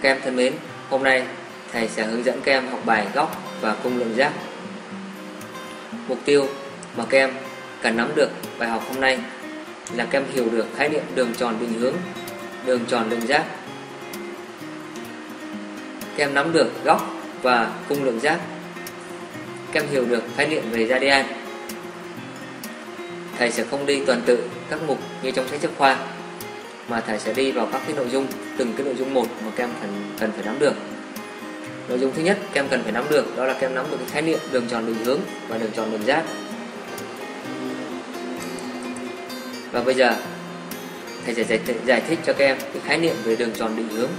Các em thân mến, hôm nay thầy sẽ hướng dẫn các em học bài góc và cung lượng giác. Mục tiêu mà các em cần nắm được bài học hôm nay là các em hiểu được khái niệm đường tròn định hướng, đường tròn lượng giác. Các em nắm được góc và cung lượng giác. Các em hiểu được khái niệm về radian. Thầy sẽ không đi tuần tự các mục như trong sách giáo khoa, mà thầy sẽ đi vào các cái nội dung, từng cái nội dung một mà các em cần phải nắm được. Nội dung thứ nhất các em cần phải nắm được đó là các em nắm được cái khái niệm đường tròn định hướng và đường tròn lượng giác. Và bây giờ thầy sẽ giải thích cho các em cái khái niệm về đường tròn định hướng.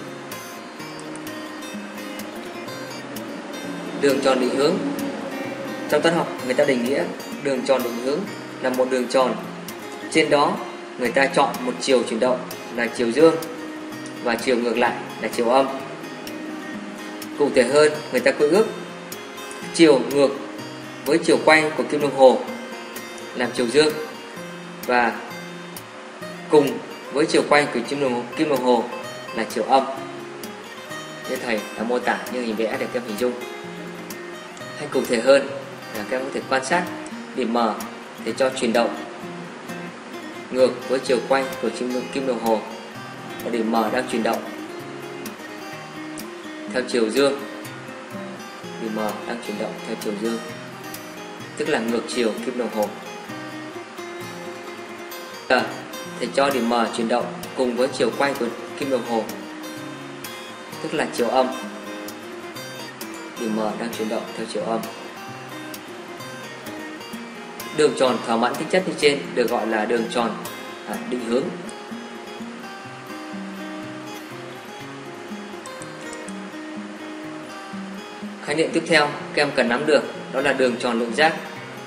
Đường tròn định hướng, trong toán học người ta định nghĩa đường tròn định hướng là một đường tròn, trên đó người ta chọn một chiều chuyển động là chiều dương và chiều ngược lại là chiều âm. Cụ thể hơn, người ta quy ước chiều ngược với chiều quay của kim đồng hồ làm chiều dương và cùng với chiều quay của kim đồng hồ là chiều âm. Như thầy đã mô tả như hình vẽ để các em hình dung. Hay cụ thể hơn là các em có thể quan sát điểm M để cho chuyển động ngược với chiều quay của kim đồng hồ, và điểm M đang chuyển động theo chiều dương. Điểm M đang chuyển động theo chiều dương, tức là ngược chiều kim đồng hồ. Thầy cho điểm M chuyển động cùng với chiều quay của kim đồng hồ, tức là chiều âm. Điểm M đang chuyển động theo chiều âm. Đường tròn thỏa mãn tính chất như trên được gọi là đường tròn định hướng. Khái niệm tiếp theo các em cần nắm được đó là đường tròn lượng giác.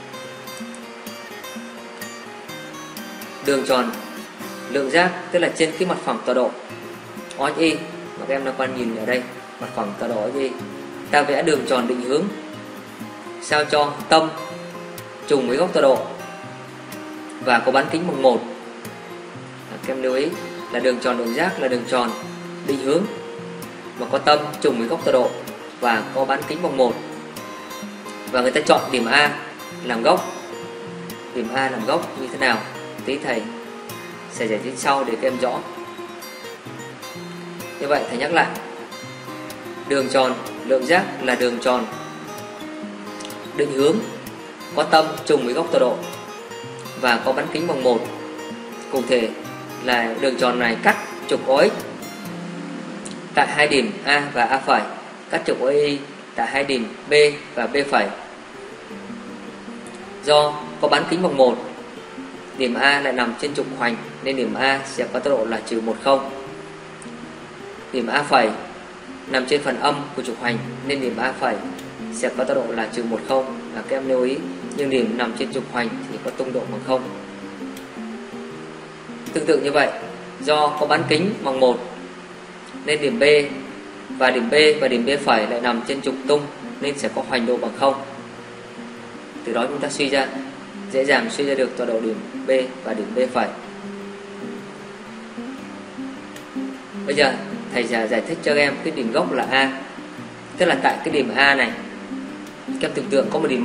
Đường tròn lượng giác tức là trên cái mặt phẳng tọa độ OXY mà các em đang quan nhìn ở đây, mặt phẳng tọa độ OXY, ta vẽ đường tròn định hướng sao cho tâm trùng với góc tọa độ và có bán kính bằng 1. Các em lưu ý là đường tròn lượng giác là đường tròn định hướng mà có tâm trùng với góc tọa độ và có bán kính bằng 1. Và người ta chọn điểm A làm góc. Điểm A làm góc như thế nào tí thầy sẽ giải thích sau để các em rõ. Như vậy thầy nhắc lại, đường tròn lượng giác là đường tròn định hướng có tâm trùng với góc tọa độ và có bán kính bằng 1. Cụ thể là đường tròn này cắt trục OX tại hai điểm A và A phẩy, cắt trục OY tại hai điểm B và B phẩy. Do có bán kính bằng 1, điểm A lại nằm trên trục hoành nên điểm A sẽ có tọa độ là -10. Điểm A phẩy nằm trên phần âm của trục hoành nên điểm A phẩy sẽ có tọa độ là -10. Là các em lưu ý, nhưng điểm nằm trên trục hoành thì có tung độ bằng 0. Tương tự như vậy, do có bán kính bằng 1 nên điểm B và điểm B phẩy lại nằm trên trục tung nên sẽ có hoành độ bằng 0. Từ đó chúng ta dễ dàng suy ra được tọa độ điểm B và điểm B phẩy. Bây giờ thầy sẽ giải thích cho các em cái điểm gốc là A. Tức là tại cái điểm A này, các em tưởng tượng có một điểm M.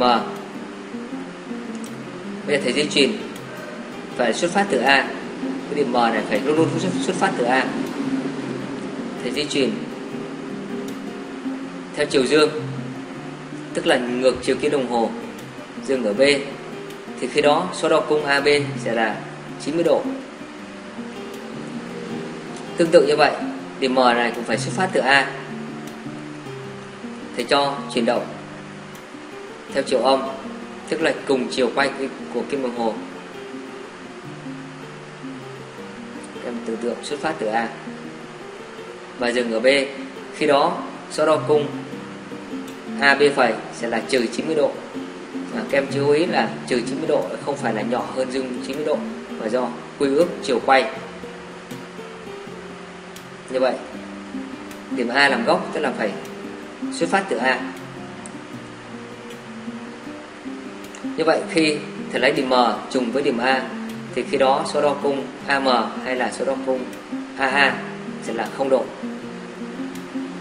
Bây giờ thầy di chuyển phải xuất phát từ A. Cái điểm M này phải luôn luôn xuất phát từ A. Thầy di chuyển theo chiều dương, tức là ngược chiều kim đồng hồ, dừng ở B, thì khi đó số đo cung AB sẽ là 90 độ. Tương tự như vậy, điểm M này cũng phải xuất phát từ A. Thầy cho chuyển động theo chiều âm, tức là cùng chiều quay của kim đồng hồ. Em tưởng tượng xuất phát từ A và dừng ở B. Khi đó số đo cung AB phẩy sẽ là -90 độ. Các em chú ý là -90 độ không phải là nhỏ hơn dương 90 độ, mà do quy ước chiều quay. Như vậy điểm A làm gốc tức là phải xuất phát từ A. Như vậy khi thầy lấy điểm M trùng với điểm A thì khi đó số đo cung AM hay là số đo cung AA sẽ là 0 độ.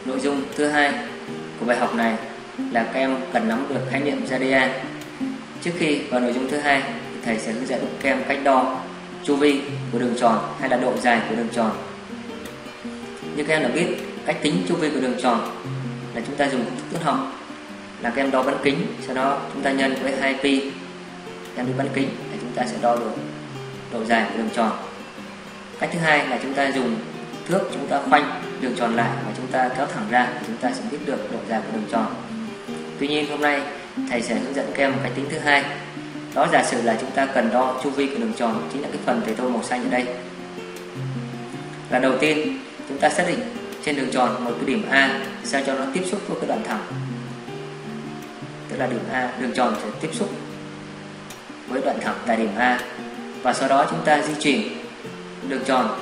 Nội dung thứ hai của bài học này là các em cần nắm được khái niệm radian. Trước khi vào nội dung thứ hai, thầy sẽ hướng dẫn các em cách đo chu vi của đường tròn hay là độ dài của đường tròn. Như các em đã biết, cách tính chu vi của đường tròn là chúng ta dùng công thức toán học, là các em đo bán kính, sau đó chúng ta nhân với 2pi nhân với bán kính để chúng ta sẽ đo được độ dài của đường tròn. Cách thứ hai là chúng ta dùng thước, chúng ta khoanh đường tròn lại và chúng ta kéo thẳng ra, chúng ta sẽ biết được độ dài của đường tròn. Tuy nhiên hôm nay thầy sẽ hướng dẫn các em cách tính thứ hai. Đó, giả sử là chúng ta cần đo chu vi của đường tròn, chính là cái phần thầy tô màu xanh ở đây. Là đầu tiên chúng ta xác định trên đường tròn một cái điểm A sao cho nó tiếp xúc với cái đoạn thẳng, tức là điểm A, đường tròn sẽ tiếp xúc với đoạn thẳng tại điểm A, và sau đó chúng ta di chuyển đường tròn,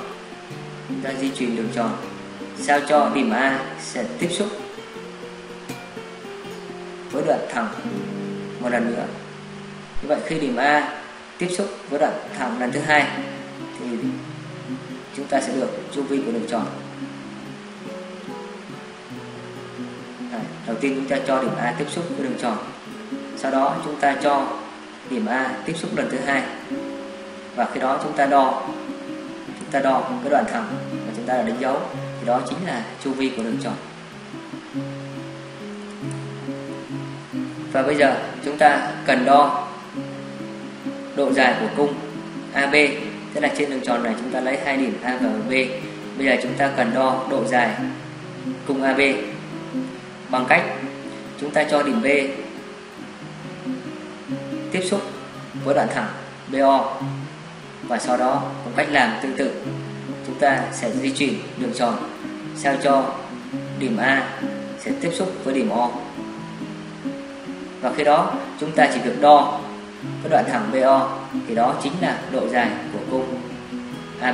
sao cho điểm A sẽ tiếp xúc với đoạn thẳng một lần nữa. Như vậy khi điểm A tiếp xúc với đoạn thẳng lần thứ hai thì chúng ta sẽ được chu vi của đường tròn. Đầu tiên chúng ta cho điểm A tiếp xúc với đường tròn, sau đó chúng ta cho điểm A tiếp xúc lần thứ hai, và khi đó chúng ta đo cái đoạn thẳng mà chúng ta đã đánh dấu, thì đó chính là chu vi của đường tròn. Và bây giờ chúng ta cần đo độ dài của cung AB, tức là trên đường tròn này chúng ta lấy hai điểm A và B. Bây giờ chúng ta cần đo độ dài cung AB bằng cách chúng ta cho điểm B tiếp xúc với đoạn thẳng BO, và sau đó cùng cách làm tương tự, chúng ta sẽ di chuyển đường tròn sao cho điểm A sẽ tiếp xúc với điểm O, và khi đó chúng ta chỉ việc đo cái đoạn thẳng BO, thì đó chính là độ dài của cung AB.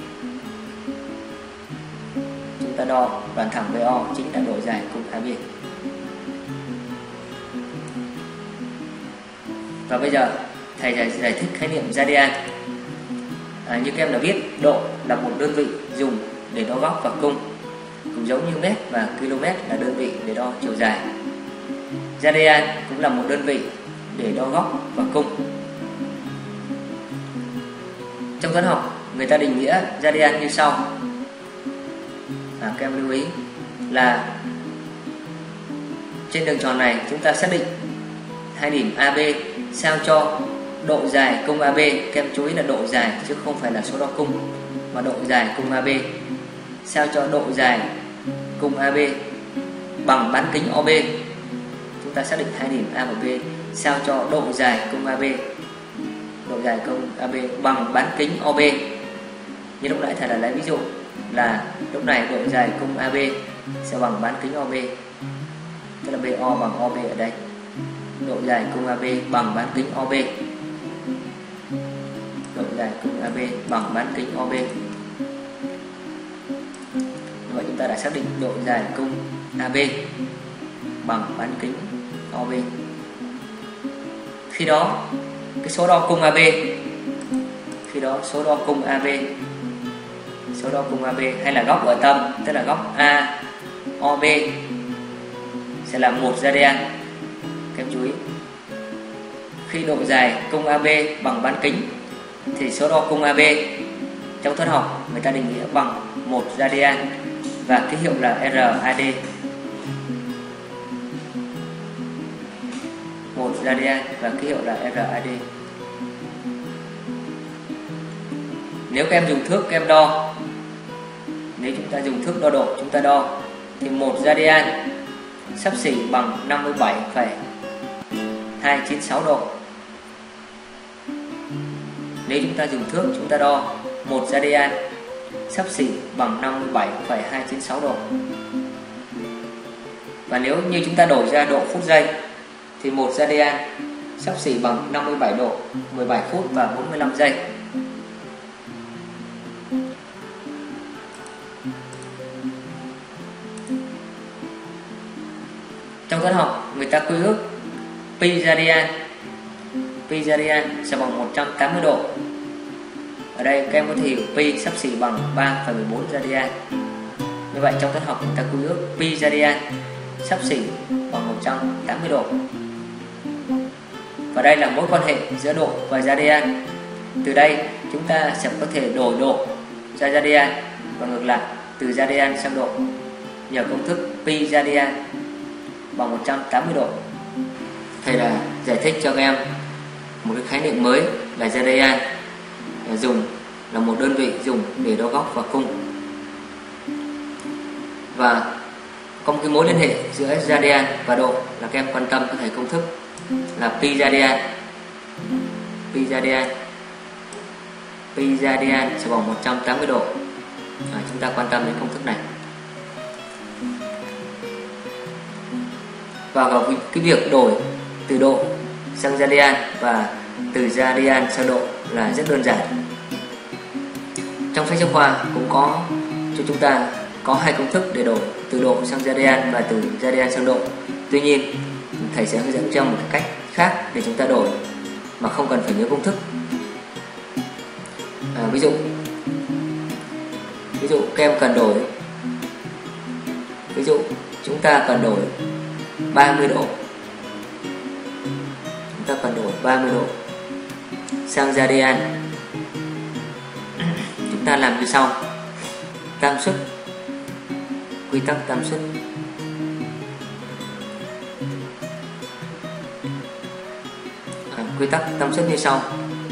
Chúng ta đo đoạn thẳng BO chính là độ dài cung AB. Và bây giờ thầy sẽ giải thích khái niệm radian. Như các em đã biết, độ là một đơn vị dùng để đo góc và cung, cũng giống như mét và km là đơn vị để đo chiều dài. Radian cũng là một đơn vị để đo góc và cung. Trong toán học, người ta định nghĩa radian như sau. Các em lưu ý là trên đường tròn này chúng ta xác định hai điểm AB sao cho độ dài cung AB. Các em chú ý là độ dài chứ không phải là số đo cung, mà độ dài cung AB, sao cho độ dài cung AB bằng bán kính OB. Chúng ta xác định hai điểm A và B sao cho độ dài cung AB bằng bán kính OB. Như lúc nãy thầy đã lấy ví dụ là lúc này độ dài cung AB sẽ bằng bán kính OB, tức là BO bằng OB ở đây. Độ dài cung AB bằng bán kính OB. Độ dài cung AB bằng bán kính OB. Như vậy chúng ta đã xác định độ dài cung AB bằng bán kính OB. Khi đó cái số đo cung AB, số đo cung AB hay là góc ở tâm, tức là góc AOB sẽ là 1 radian. Các em chú ý, khi độ dài cung AB bằng bán kính thì số đo cung AB trong toán học người ta định nghĩa bằng 1 radian và ký hiệu là RAD. 1 radian và ký hiệu là RAD. Nếu các em dùng thước các em đo, nếu chúng ta dùng thước đo độ chúng ta đo thì 1 radian xấp xỉ bằng 57,296 độ. Nếu chúng ta dùng thước chúng ta đo 1 radian xấp xỉ bằng 57,296 độ. Và nếu như chúng ta đổi ra độ phút giây thì 1 radian xấp xỉ bằng 57 độ, 17 phút và 45 giây. Trong toán học người ta quy ước pi radian sẽ bằng 180 độ. Ở đây các em có thể hiểu pi xấp xỉ bằng 3,14 radian. Như vậy trong toán học người ta quy ước pi radian xấp xỉ bằng 180 độ. Và đây là mối quan hệ giữa độ và radian. Từ đây chúng ta sẽ có thể đổi độ ra radian và ngược lại từ radian sang độ nhờ công thức pi radian bằng 180 độ. Thầy đã giải thích cho các em một cái khái niệm mới là radian là một đơn vị dùng để đo góc và cung. Và có một cái mối liên hệ giữa radian và độ là các em quan tâm có thể công thức là pi radian sẽ bằng 180 độ. Chúng ta quan tâm đến công thức này. Và vào cái việc đổi từ độ sang radian và từ radian sang độ là rất đơn giản. Trong sách giáo khoa cũng có cho chúng ta có hai công thức để đổi từ độ sang radian và từ radian sang độ. Tuy nhiên thầy sẽ hướng dẫn cho một cách khác để chúng ta đổi mà không cần phải nhớ công thức. Ví dụ các em cần đổi, ví dụ chúng ta cần đổi 30 độ, sang radian. Chúng ta làm như sau: tam suất, quy tắc tam suất. Quy tắc tam suất như sau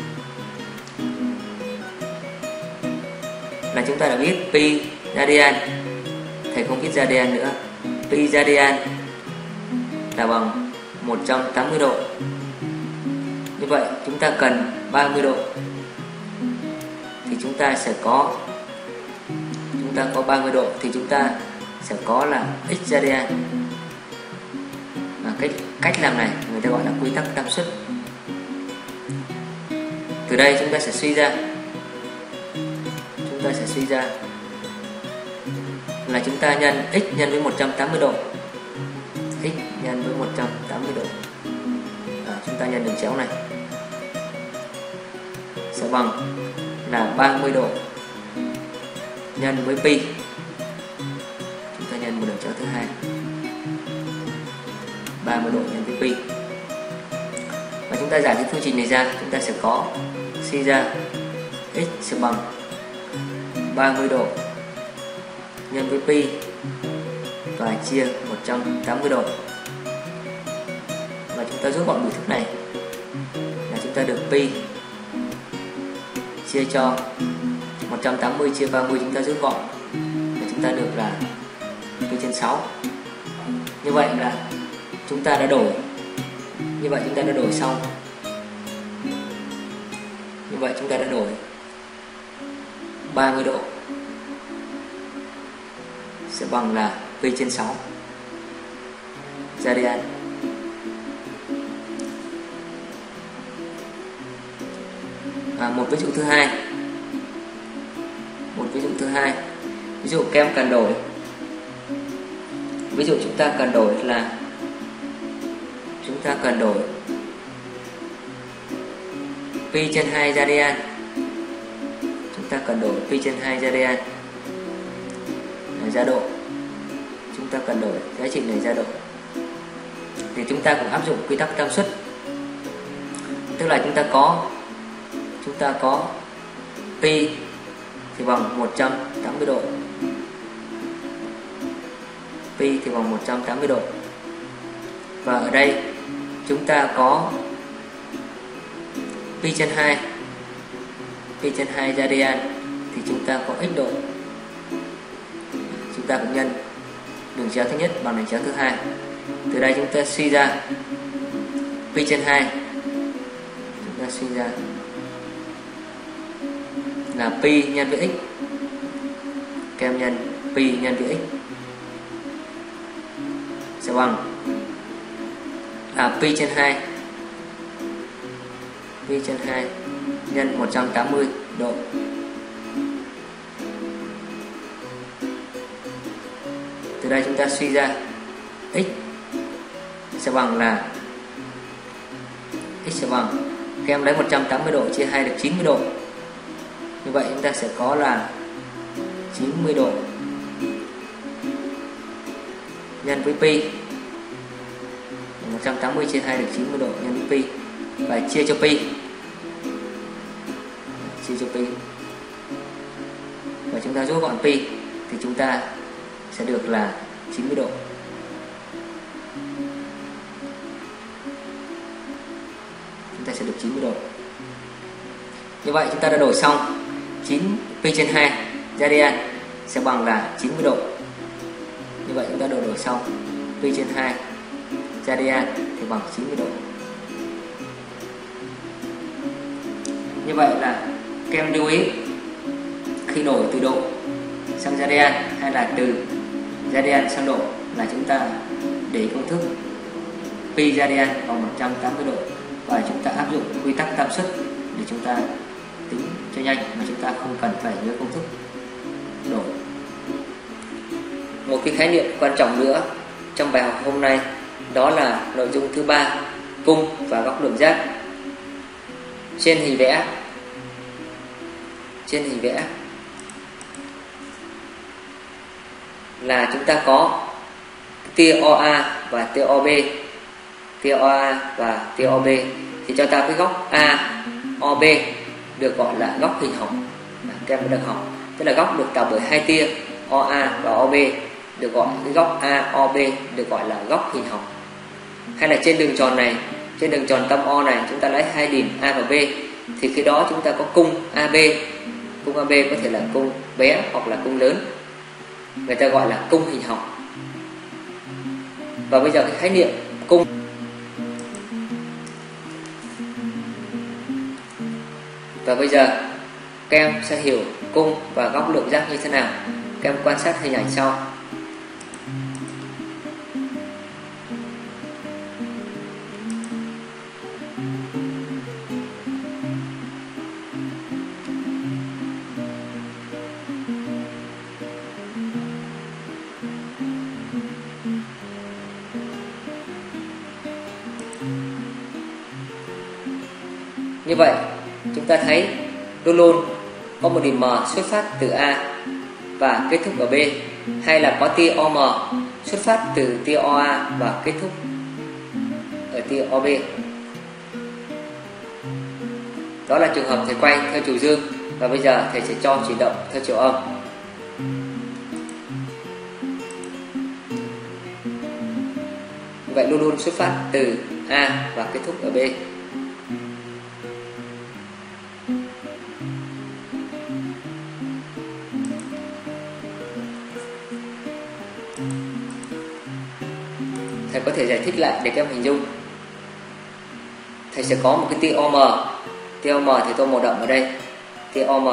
là chúng ta đã biết pi radian, thầy không viết radian nữa, pi radian là bằng 180 độ. Như vậy chúng ta cần 30 độ thì chúng ta có 30 độ thì chúng ta sẽ có là x radian. Cách làm này người ta gọi là quy tắc tam suất. Từ đây chúng ta sẽ suy ra là chúng ta nhân x nhân với 180 độ, chúng ta nhân đường chéo này sẽ bằng là 30 độ nhân với pi. Chúng ta nhân một đường chéo thứ hai, 30 độ nhân với pi. Và chúng ta giải cái phương trình này ra, chúng ta sẽ có suy ra x sẽ bằng 30 độ nhân với pi và chia 180 độ. Và chúng ta rút gọn biểu thức này là chúng ta được pi chia cho 180 chia 30, chúng ta rút gọn và chúng ta được là pi trên 6. Như vậy là chúng ta đã đổi xong. Như vậy chúng ta đã đổi 30 độ sẽ bằng là pi trên 6 radian. Một ví dụ thứ hai. Ví dụ các em cần đổi. Ví dụ chúng ta cần đổi pi trên 2 radian. Ra độ. Chúng ta cần đổi giá trị này ra độ. Thì chúng ta cũng áp dụng quy tắc tam suất. Tức là chúng ta có pi thì bằng 180 độ. Và ở đây chúng ta có pi trên 2 radian thì chúng ta có x độ. Chúng ta cũng nhân đường chéo thứ nhất bằng đường chéo thứ hai. Từ đây chúng ta suy ra pi trên 2, chúng ta suy ra là pi nhân với x. Các em nhân pi nhân với x sẽ bằng pi trên 2 nhân 180 độ. Từ đây chúng ta suy ra x sẽ bằng các em lấy 180 độ chia 2 được 90 độ. Như vậy chúng ta sẽ có là 90 độ nhân với pi. 180 chia 2 được 90 độ nhân với pi và chia cho pi. Chia cho pi. Và chúng ta rút gọn pi thì chúng ta sẽ được là 90 độ. Chúng ta sẽ được 90 độ. Như vậy chúng ta đã đổi xong 9 pi trên 2 radian sẽ bằng là 90 độ. Như vậy chúng ta đổi xong pi trên 2 radian thì bằng 90 độ. Như vậy là các em lưu ý khi đổi từ độ sang radian hay là từ radian sang độ là chúng ta để công thức pi radian bằng 180 độ và chúng ta áp dụng quy tắc tạm suất để chúng ta tính cho nhanh mà chúng ta không cần phải nhớ công thức đổi. Một cái khái niệm quan trọng nữa trong bài học hôm nay đó là nội dung thứ 3, cung và góc lượng giác. Trên hình vẽ là chúng ta có tia OA và tia OB. Tia OA và tia OB thì cho ta cái góc AOB được gọi là góc hình học. Các em đã được học, tức là góc được tạo bởi hai tia OA và OB được gọi cái góc AOB được gọi là góc hình học. Hay là trên đường tròn này, trên đường tròn tâm O này chúng ta lấy hai điểm A và B thì khi đó chúng ta có cung AB. Cung AB có thể là cung bé hoặc là cung lớn, người ta gọi là cung hình học. Và bây giờ cái khái niệm cung và bây giờ các em sẽ hiểu cung và góc lượng giác như thế nào. Các em quan sát hình ảnh sau. Như vậy chúng ta thấy luôn luôn có một điểm M xuất phát từ A và kết thúc ở B, hay là có tia OM xuất phát từ tia OA và kết thúc ở tia OB. Đó là trường hợp thầy quay theo chiều dương và bây giờ thầy sẽ cho chuyển động theo chiều âm. Vậy luôn luôn xuất phát từ A và kết thúc ở B. Thầy có thể giải thích lại để các em hình dung. Thầy sẽ có một cái tia OM. Tia OM thì tô màu đậm ở đây. Tia OM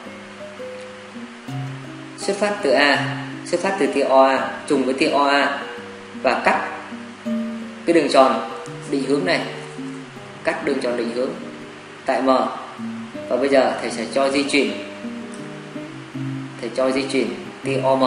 xuất phát từ A, xuất phát từ tia OA trùng với tia OA và cắt cái đường tròn định hướng này, cắt đường tròn định hướng tại M. Và bây giờ thầy sẽ cho di chuyển. Thầy cho di chuyển tia OM.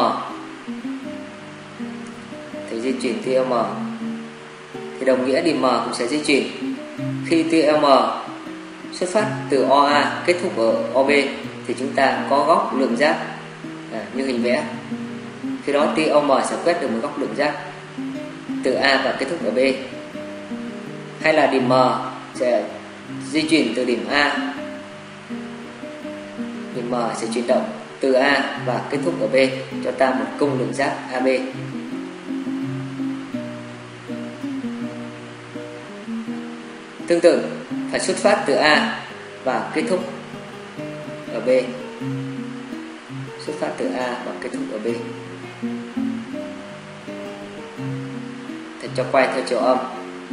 Thầy di chuyển tia OM thì đồng nghĩa điểm M cũng sẽ di chuyển. Khi tia M xuất phát từ OA kết thúc ở OB thì chúng ta có góc lượng giác như hình vẽ. Khi đó tia OM sẽ quét được một góc lượng giác từ A và kết thúc ở B. Hay là điểm M sẽ di chuyển từ điểm A. Điểm M sẽ chuyển động từ A và kết thúc ở B cho ta một cung lượng giác AB. Tương tự phải xuất phát từ A và kết thúc ở B. Xuất phát từ A và kết thúc ở B. Thầy cho quay theo chiều âm.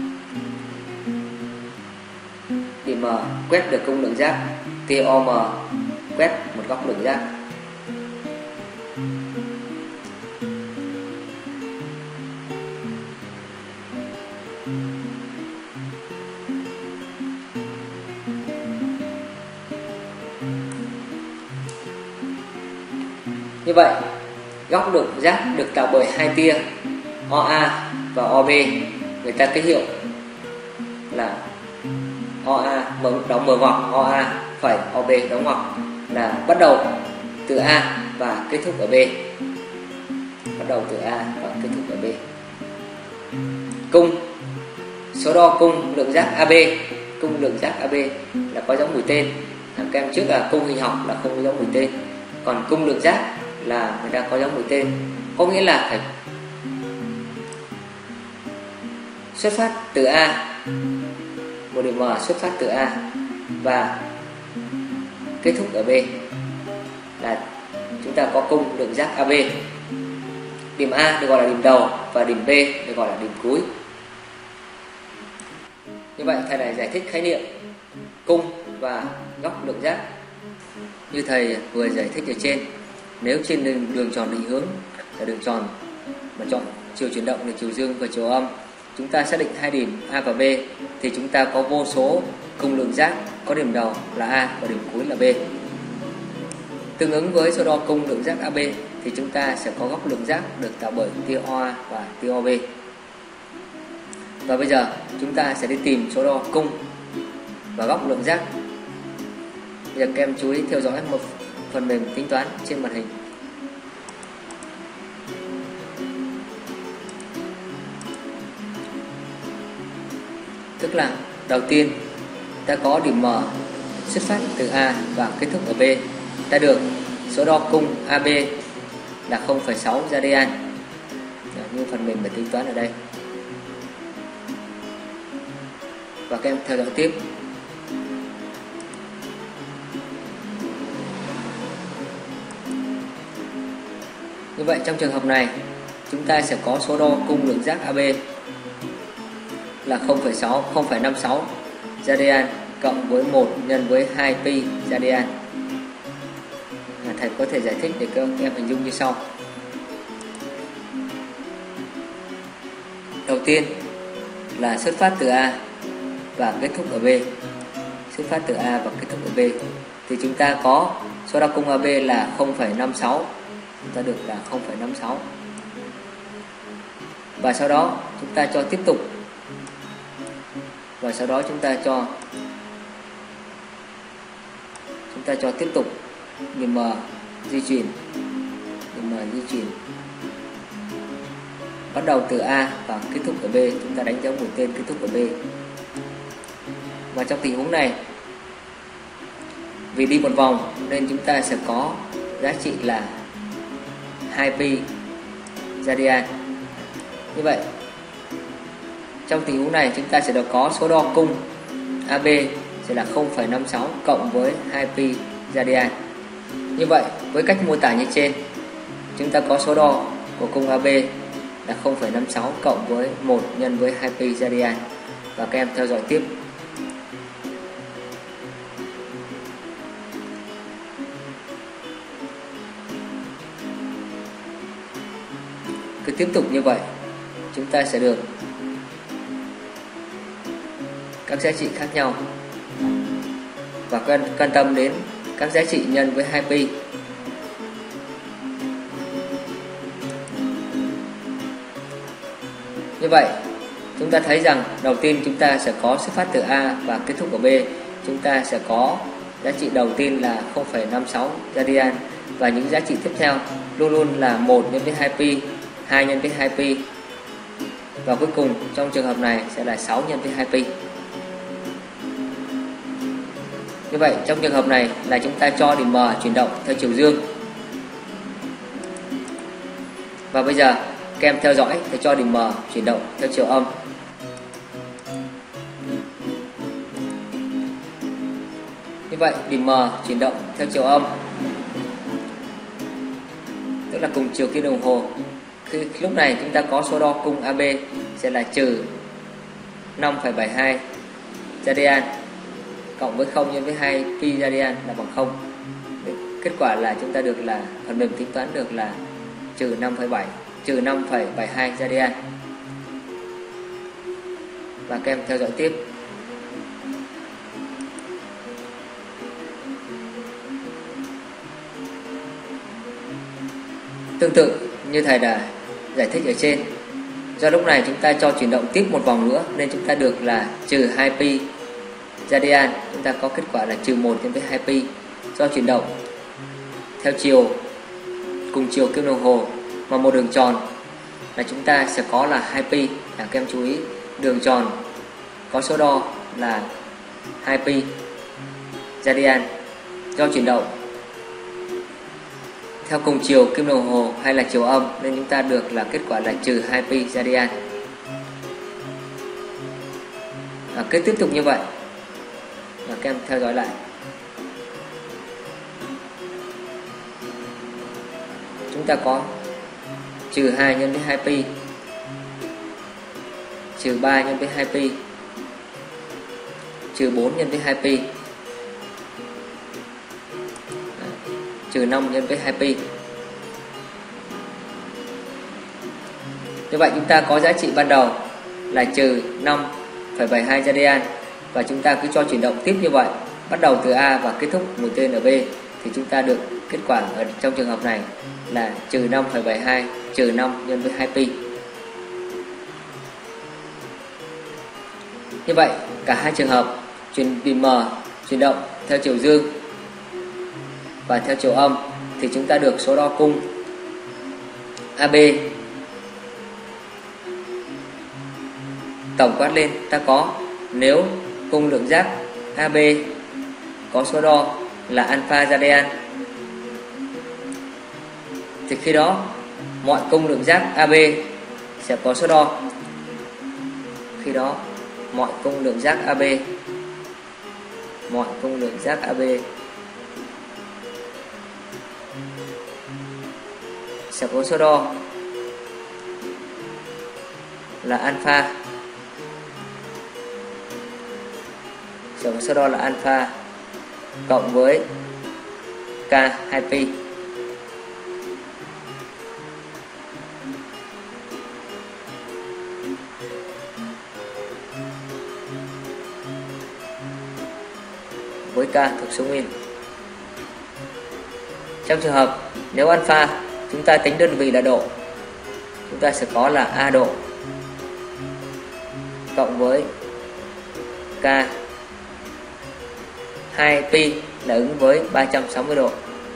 Điểm M quét được cung lượng giác, tia OM quét một góc lượng giác. Như vậy, góc lượng giác được tạo bởi hai tia OA và OB. Người ta ký hiệu là OA đóng mở ngoặc OA phẩy OB đóng ngoặc là bắt đầu từ A và kết thúc ở B. Bắt đầu từ A và kết thúc ở B. Cung, số đo cung lượng giác AB. Cung lượng giác AB là có dấu mũi tên. Các em trước là cung hình học là không có dấu mũi tên, còn cung lượng giác là người ta có dấu mũi tên, có nghĩa là phải xuất phát từ A, một điểm M xuất phát từ A và kết thúc ở B, là chúng ta có cung lượng giác AB. Điểm A được gọi là điểm đầu và điểm B được gọi là điểm cuối. Như vậy thầy lại giải thích khái niệm cung và góc lượng giác như thầy vừa giải thích ở trên. Nếu trên đường tròn định hướng là đường tròn mà chọn chiều chuyển động là chiều dương và chiều âm, chúng ta xác định hai điểm A và B thì chúng ta có vô số cung lượng giác có điểm đầu là A và điểm cuối là B. Tương ứng với số đo cung lượng giác AB thì chúng ta sẽ có góc lượng giác được tạo bởi tia OA và tia OB. Và bây giờ chúng ta sẽ đi tìm số đo cung và góc lượng giác. Bây giờ các em chú ý theo dõi một phần mềm tính toán trên màn hình. Tức là đầu tiên ta có điểm M xuất phát từ A và kết thúc ở B. Ta được số đo cung AB là 0,6 radian như phần mềm để tính toán ở đây. Và các em theo dõi tiếp. Như vậy trong trường hợp này chúng ta sẽ có số đo cung lượng giác AB là 0,56 radian cộng với 1 nhân với 2 pi radian. Thầy có thể giải thích để các em hình dung như sau. Đầu tiên là xuất phát từ A và kết thúc ở B. Xuất phát từ A và kết thúc ở B thì chúng ta có số đo cung AB là 0,56, chúng ta được là 0,56. Và sau đó chúng ta cho tiếp tục. Và sau đó chúng ta cho tiếp tục điểm M di chuyển. Điểm M di chuyển bắt đầu từ A và kết thúc ở B, chúng ta đánh dấu mũi tên kết thúc ở B. Và trong tình huống này vì đi một vòng nên chúng ta sẽ có giá trị là 2 pi radian. Như vậy trong tình huống này chúng ta sẽ được có số đo cung AB sẽ là 0,56 cộng với 2 pi radian. Như vậy với cách mô tả như trên, chúng ta có số đo của cung AB là 0,56 cộng với 1 nhân với 2 pi radian. Và các em theo dõi tiếp. Cứ tiếp tục như vậy, chúng ta sẽ được các giá trị khác nhau. Và quan tâm đến các giá trị nhân với 2 pi. Như vậy chúng ta thấy rằng đầu tiên chúng ta sẽ có xuất phát từ A và kết thúc ở B. Chúng ta sẽ có giá trị đầu tiên là 0,56 radian và những giá trị tiếp theo luôn luôn là 1 nhân với 2 pi, 2 nhân với 2 pi và cuối cùng trong trường hợp này sẽ là 6 nhân với 2 pi. Như vậy trong trường hợp này là chúng ta cho điểm M chuyển động theo chiều dương. Và bây giờ các em theo dõi để cho điểm M chuyển động theo chiều âm. Như vậy điểm M chuyển động theo chiều âm, tức là cùng chiều kim đồng hồ. Lúc này chúng ta có số đo cung AB sẽ là trừ 5,72 radian cộng với 0 nhân với 2 pi radian là bằng 0. Kết quả là chúng ta được là phần mềm tính toán được là trừ 5,72 radian. Và các em theo dõi tiếp. Tương tự như thầy đã giải thích ở trên, do lúc này chúng ta cho chuyển động tiếp một vòng nữa nên chúng ta được là trừ 2 pi radian. Chúng ta có kết quả là trừ 1 nhân với 2 pi. Do chuyển động theo chiều cùng chiều kim đồng hồ mà một đường tròn là chúng ta sẽ có là 2pi. Các em chú ý, đường tròn có số đo là 2pi radian. Do chuyển động theo cùng chiều kim đồng hồ hay là chiều âm nên chúng ta được là kết quả là trừ 2pi radian. Cứ tiếp tục như vậy. Các em theo dõi lại. Chúng ta có trừ 2 nhân với 2pi, trừ 3 nhân với 2pi, trừ 4 nhân với 2pi, trừ 5 nhân với 2pi. Như vậy chúng ta có giá trị ban đầu là trừ 5,72 radian, và chúng ta cứ cho chuyển động tiếp như vậy, bắt đầu từ A và kết thúc mũi tên ở B, thì chúng ta được kết quả ở trong trường hợp này là trừ 5,72 trừ 5 nhân với 2pi. Như vậy cả hai trường hợp điểm M chuyển động theo chiều dương và theo chiều âm thì chúng ta được số đo cung AB. Tổng quát lên ta có, nếu cung lượng giác AB có số đo là alpha radian thì khi đó mọi cung lượng giác AB sẽ có số đo. Khi đó mọi cung lượng giác AB sẽ có số đo là alpha, cộng với K2pi. Với K thuộc số nguyên. Trong trường hợp nếu alpha chúng ta tính đơn vị là độ, chúng ta sẽ có là A độ cộng với K 2pi là ứng với 360 độ.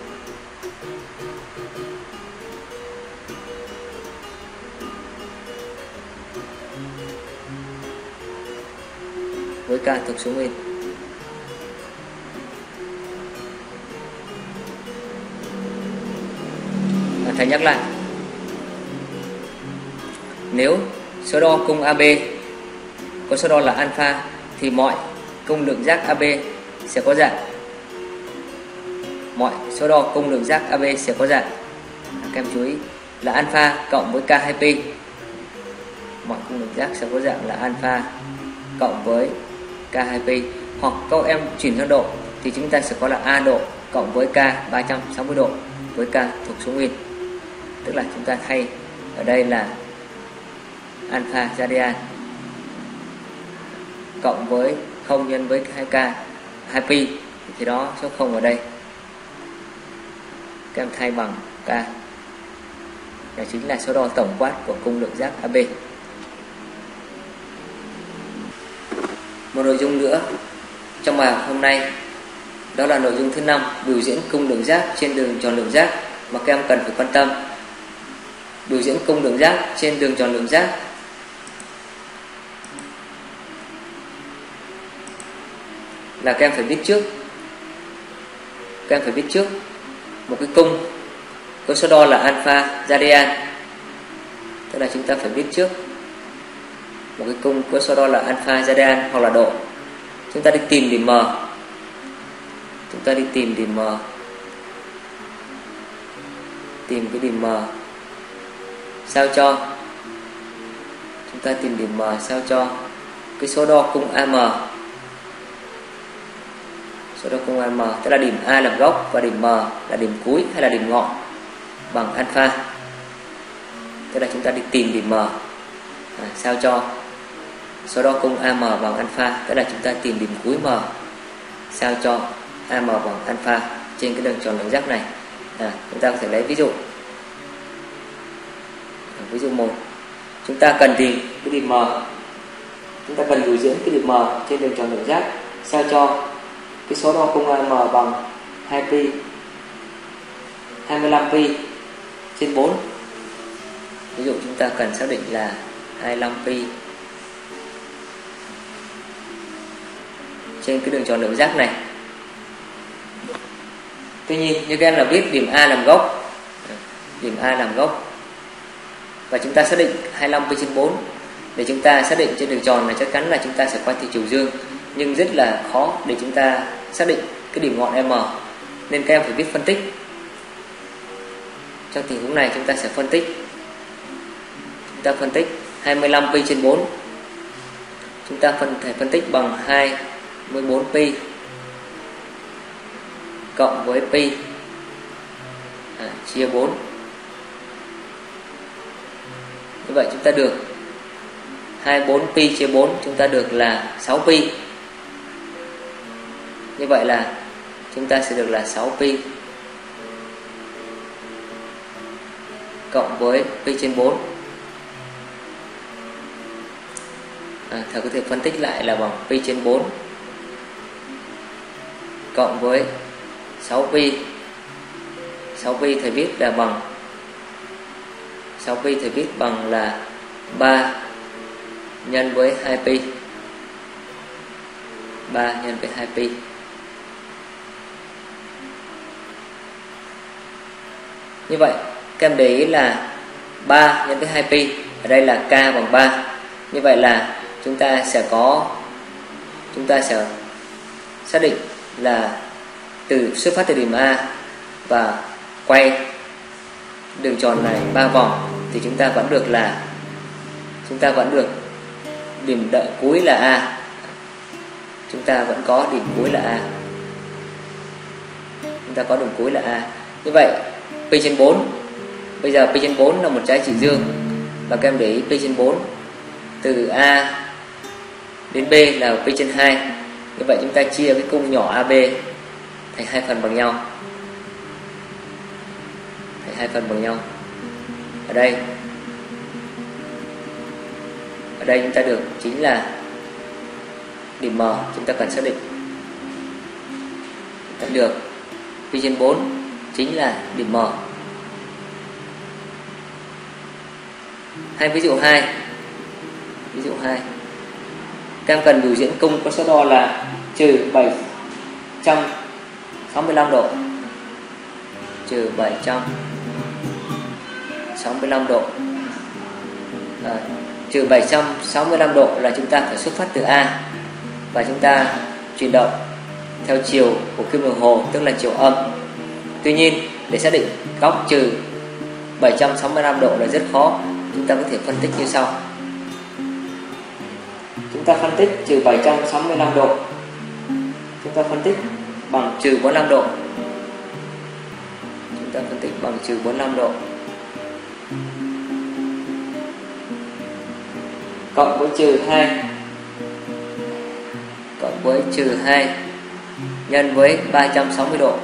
Với K thuộc số nguyên. Thầy nhắc lại, nếu số đo cung AB có số đo là alpha thì mọi cung lượng giác AB sẽ có dạng. Mọi số đo cung lượng giác AB sẽ có dạng. Các em chú ý là alpha cộng với K2pi. Mọi cung lượng giác sẽ có dạng là alpha cộng với K2pi. Hoặc các em chuyển theo độ thì chúng ta sẽ có là A độ cộng với K 360 độ với K thuộc số nguyên. Tức là chúng ta thay ở đây là alpha radian cộng với 0 nhân với 2K 2pi, thì đó số 0 ở đây các em thay bằng K, đó chính là số đo tổng quát của cung lượng giác AB. Một nội dung nữa trong bài học hôm nay đó là nội dung thứ 5, biểu diễn cung lượng giác trên đường tròn lượng giác mà các em cần phải quan tâm. Biểu diễn cung lượng giác trên đường tròn lượng giác là các em phải biết trước một cái cung có số đo là alpha radian. Tức là chúng ta phải biết trước một cái cung có số đo là alpha radian hoặc là độ. Chúng ta đi tìm điểm M. Tìm cái điểm M sao cho chúng ta tìm điểm M sao cho cái số đo cung AM. Số đo cung AM tức là điểm A làm gốc và điểm M là điểm cuối hay là điểm ngọn bằng alpha. Tức là chúng ta đi tìm điểm M sao cho số đo cung AM bằng alpha, tức là chúng ta tìm điểm cuối M sao cho AM bằng alpha trên cái đường tròn lượng giác này. Chúng ta có thể lấy ví dụ. Ví dụ 1, chúng ta cần tìm cái điểm M, chúng ta cần biểu diễn cái điểm M trên đường tròn lượng giác sao cho cái số đo cung AM bằng 2pi 25pi trên 4. Ví dụ chúng ta cần xác định là 25 pi trên cái đường tròn lưỡng giác này. Tuy nhiên như các em là biết điểm A làm gốc, điểm A làm gốc, và chúng ta xác định 25 pi trên 4 để chúng ta xác định trên đường tròn này chắc chắn là chúng ta sẽ quay theo chiều dương, nhưng rất là khó để chúng ta xác định cái điểm ngọn M, nên các em phải biết phân tích. Trong tình huống này chúng ta sẽ phân tích. Chúng ta phân tích 25 pi trên 4, chúng ta phân tích bằng 24 pi cộng với pi chia 4. Như vậy chúng ta được 24 pi chia 4, chúng ta được là 6 pi. Như vậy là chúng ta sẽ được là 6 pi cộng với pi trên 4. Thầy có thể phân tích lại là bằng pi trên 4 cộng với 6 pi. 6 pi thầy viết là bằng 6 pi thầy viết bằng là 3 nhân với 2 pi. 3 nhân với 2 pi. Như vậy các em để ý là 3 nhân với 2 pi, ở đây là k bằng 3. Như vậy là chúng ta sẽ xác định là xuất phát từ điểm A và quay đường tròn này 3 vòng thì chúng ta vẫn được điểm đợi cuối là A. Chúng ta vẫn có điểm cuối là A. Chúng ta có điểm cuối là A. Như vậy pi trên 4, bây giờ pi trên 4 là một trái chỉ dương, và các em để ý pi trên 4 từ A đến B là pi trên 2. Như vậy chúng ta chia cái cung nhỏ AB thành 2 phần bằng nhau. Thành 2 phần bằng nhau. Ở đây chúng ta được chính là điểm M chúng ta cần xác định. Chúng ta được pi trên 4 chính là điểm M. Hay ví dụ 2. Ví dụ 2. Các em cần biểu diễn cung có số đo là trừ 765 độ. Trừ 765 độ. Trừ 765 độ là chúng ta phải xuất phát từ A và chúng ta chuyển động theo chiều của kim đồng hồ, tức là chiều âm. Tuy nhiên để xác định góc trừ 765 độ là rất khó. Chúng ta có thể phân tích như sau. Chúng ta phân tích trừ 765 độ. Chúng ta phân tích bằng trừ 45 độ. Chúng ta phân tích bằng trừ 45 độ. Cộng với trừ 2. Cộng với trừ 2 nhân với 360 độ.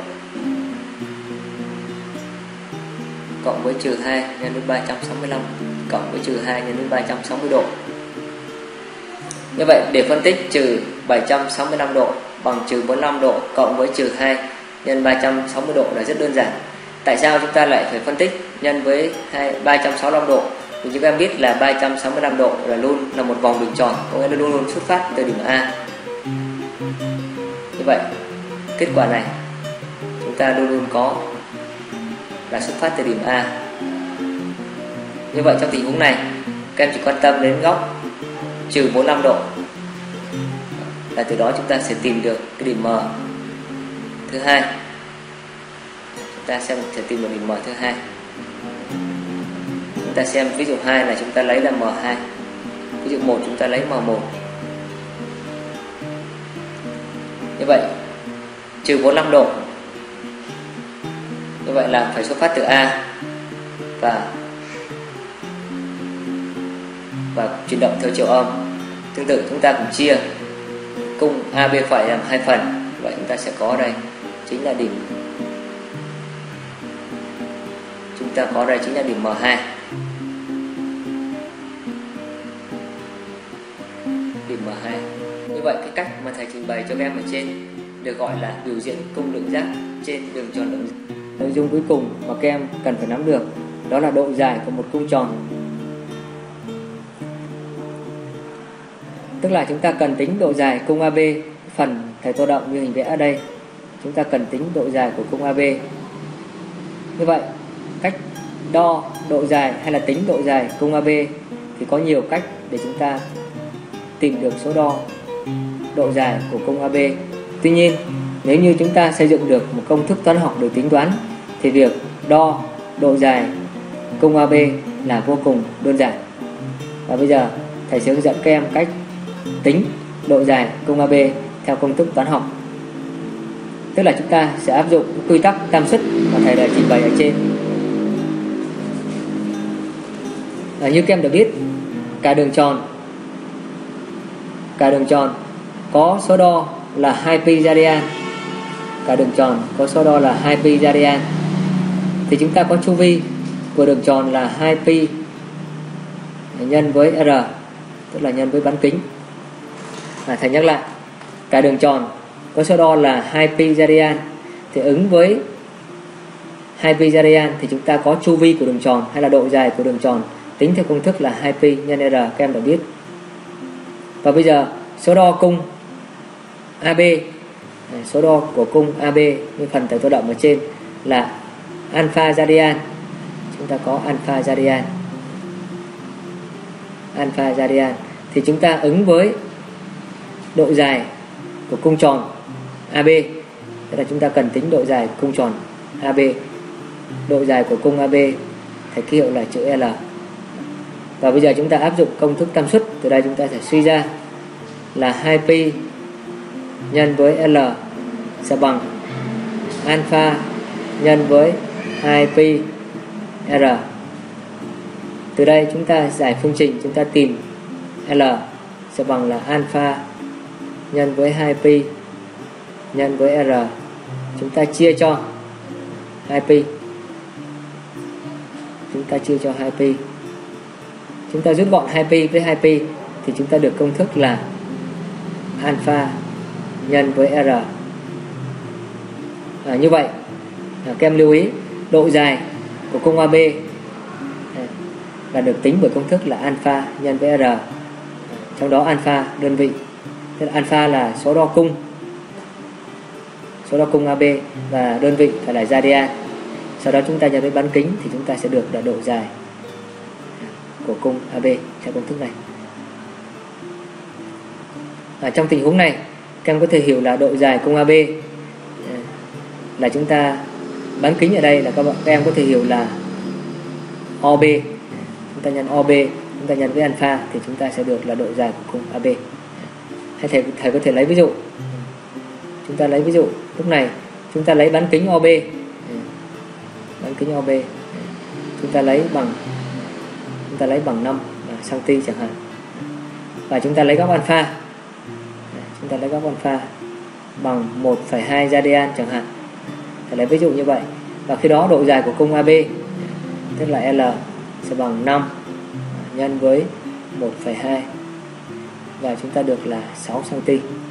Cộng với trừ 2 nhân với 365. Cộng với trừ 2 nhân với 360 độ. Như vậy để phân tích trừ 765 độ bằng trừ 45 độ cộng với trừ 2 nhân 360 độ là rất đơn giản. Tại sao chúng ta lại phải phân tích nhân với 365 độ? Vì chúng ta biết là 365 độ là luôn là một vòng đường tròn, có nghĩa là luôn luôn xuất phát từ điểm A. Như vậy kết quả này chúng ta luôn luôn có là xuất phát từ điểm A. Như vậy trong tình huống này các em chỉ quan tâm đến góc trừ 45 độ là từ đó chúng ta sẽ tìm được cái điểm M thứ hai. Chúng ta sẽ tìm được điểm M thứ hai. Chúng ta xem ví dụ 2 là chúng ta lấy là M2. Ví dụ 1 chúng ta lấy M1. Như vậy trừ 45 độ. Như vậy là phải xuất phát từ A và chuyển động theo chiều âm. Tương tự chúng ta cũng chia cung AB phải làm 2 phần. Vậy chúng ta sẽ có đây chính là điểm. Chúng ta có đây chính là điểm M2. Điểm M2. Như vậy cái cách mà thầy trình bày cho các em ở trên được gọi là biểu diễn cung lượng giác trên đường tròn lượng giác. Nội dung cuối cùng mà các em cần phải nắm được đó là độ dài của một cung tròn. Tức là chúng ta cần tính độ dài cung AB, phần thầy tô đậm như hình vẽ ở đây. Chúng ta cần tính độ dài của cung AB. Như vậy, cách đo độ dài hay là tính độ dài cung AB thì có nhiều cách để chúng ta tìm được số đo độ dài của cung AB. Tuy nhiên, nếu như chúng ta xây dựng được một công thức toán học để tính toán thì việc đo độ dài cung AB là vô cùng đơn giản. Và bây giờ thầy sẽ hướng dẫn các em cách tính độ dài cung AB theo công thức toán học. Tức là chúng ta sẽ áp dụng quy tắc tam suất mà thầy đã trình bày ở trên. Như các em đã biết, cả đường tròn có số đo là 2pi radian. Cả đường tròn có số đo là 2pi radian. Thì chúng ta có chu vi của đường tròn là 2pi nhân với r, tức là nhân với bán kính. Thầy nhắc lại, cả đường tròn có số đo là 2pi radian thì ứng với 2pi radian thì chúng ta có chu vi của đường tròn hay là độ dài của đường tròn tính theo công thức là 2pi nhân r, các em đã biết. Và bây giờ số đo cung AB, số đo của cung AB như phần thầy tô đậm ở trên là alpha radian. Chúng ta có alpha radian thì chúng ta ứng với độ dài của cung tròn AB. Tức là chúng ta cần tính độ dài cung tròn AB. Độ dài của cung AB thầy ký hiệu là chữ L. Và bây giờ chúng ta áp dụng công thức tam suất. Từ đây chúng ta sẽ suy ra là 2pi nhân với L sẽ bằng alpha nhân với 2pi r. Từ đây chúng ta giải phương trình, chúng ta tìm L sẽ bằng là alpha nhân với 2pi nhân với r. Chúng ta chia cho 2pi. Chúng ta rút gọn 2pi với 2pi thì chúng ta được công thức là alpha nhân với r. Như vậy các em lưu ý, độ dài của cung AB là được tính bởi công thức là alpha nhân với r. Trong đó alpha đơn vị, tức là alpha là số đo cung AB và đơn vị phải là radian. Sau đó chúng ta nhân với bán kính thì chúng ta sẽ được là độ dài của cung AB theo công thức này. Trong tình huống này, các em có thể hiểu là độ dài cung AB là chúng ta bán kính ở đây là các em có thể hiểu là OB. Chúng ta nhân OB, chúng ta nhân với alpha thì chúng ta sẽ được là độ dài của cung AB. Hay thầy có thể lấy ví dụ. Chúng ta lấy ví dụ, lúc này chúng ta lấy bán kính OB. Chúng ta lấy bằng 5 cm chẳng hạn. Và chúng ta lấy góc alpha. Bằng 1,2 radian chẳng hạn. Thầy lấy ví dụ như vậy. Và khi đó độ dài của cung AB tức là L sẽ bằng 5 nhân với 1,2 và chúng ta được là 6 cm.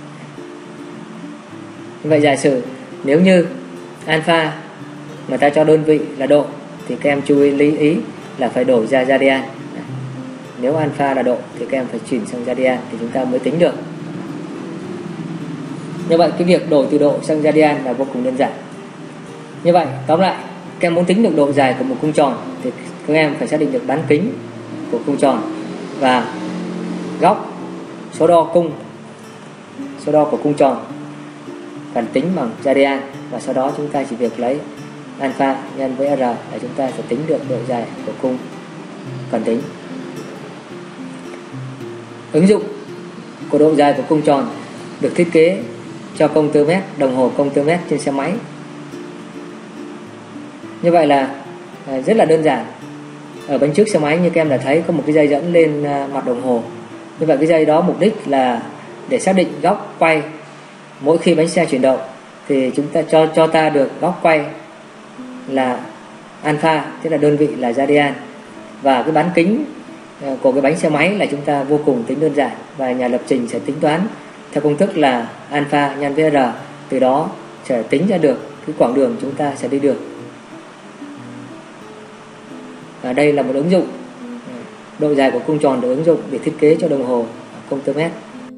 Như vậy giả sử nếu như alpha mà ta cho đơn vị là độ thì các em chú ý là phải đổi ra radian. Nếu alpha là độ thì các em phải chuyển sang radian thì chúng ta mới tính được. Như vậy cái việc đổi từ độ sang radian là vô cùng đơn giản. Như vậy tóm lại, các em muốn tính được độ dài của một cung tròn thì các em phải xác định được bán kính của cung tròn và góc số đo của cung tròn cần tính bằng radian, và sau đó chúng ta chỉ việc lấy alpha nhân với r để chúng ta sẽ tính được độ dài của cung cần tính. Ứng dụng của độ dài của cung tròn được thiết kế cho công tơ mét, đồng hồ công tơ mét trên xe máy. Như vậy là rất là đơn giản. Ở bên trước xe máy như các em đã thấy có một cái dây dẫn lên mặt đồng hồ. Như vậy cái dây đó mục đích là để xác định góc quay mỗi khi bánh xe chuyển động, thì chúng ta cho ta được góc quay là alpha, tức là đơn vị là radian, và cái bán kính của cái bánh xe máy là chúng ta vô cùng tính đơn giản, và nhà lập trình sẽ tính toán theo công thức là alpha nhân với r, từ đó sẽ tính ra được cái quãng đường chúng ta sẽ đi được. Và đây là một ứng dụng độ dài của cung tròn được ứng dụng để thiết kế cho đồng hồ công tơ mét.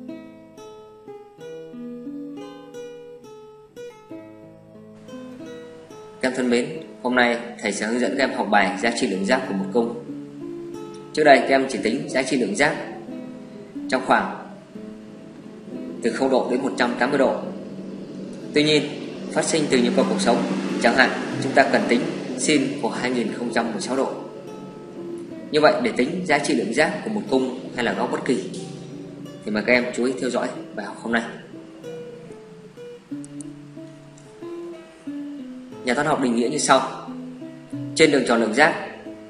em thân mến, hôm nay thầy sẽ hướng dẫn các em học bài giá trị lượng giác của một cung. Trước đây các em chỉ tính giá trị lượng giác trong khoảng từ 0 độ đến 180 độ. Tuy nhiên, phát sinh từ nhu cầu cuộc sống, chẳng hạn chúng ta cần tính sin của 2016 độ. Như vậy để tính giá trị lượng giác của một cung hay là góc bất kỳ thì mời các em chú ý theo dõi bài học hôm nay. Nhà toán học định nghĩa như sau. Trên đường tròn lượng giác,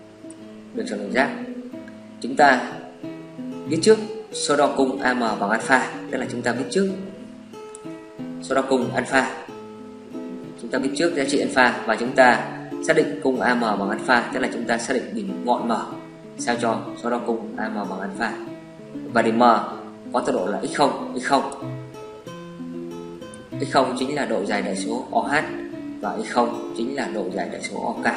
chúng ta viết trước số đo cung AM bằng alpha, tức là chúng ta viết trước số đo cung alpha. Chúng ta viết trước giá trị alpha và chúng ta xác định cung AM bằng alpha, tức là chúng ta xác định điểm ngọn M sao cho số đo cung AM bằng alpha. Và điểm M có tọa độ là x0, x0 chính là độ dài đại số OH và x0 chính là độ dài đại số OK.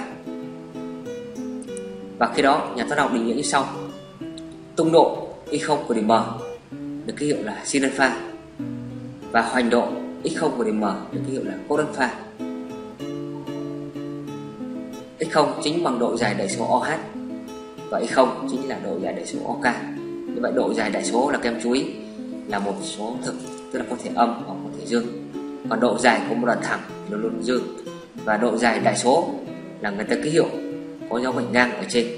Và khi đó nhà toán học định nghĩa như sau. Tung độ x0 của điểm M được ký hiệu là sin alpha và hoành độ x0 của điểm M được ký hiệu là cos alpha. x0 chính bằng độ dài đại số OH và x0 chính là độ dài đại số OK. Như vậy độ dài đại số là các em chú ý là một số thực, tức là có thể âm hoặc có thể dương. Còn độ dài của một đoạn thẳng luôn luôn dương. Và độ dài đại số là người ta ký hiệu có dấu vạch ngang ở trên.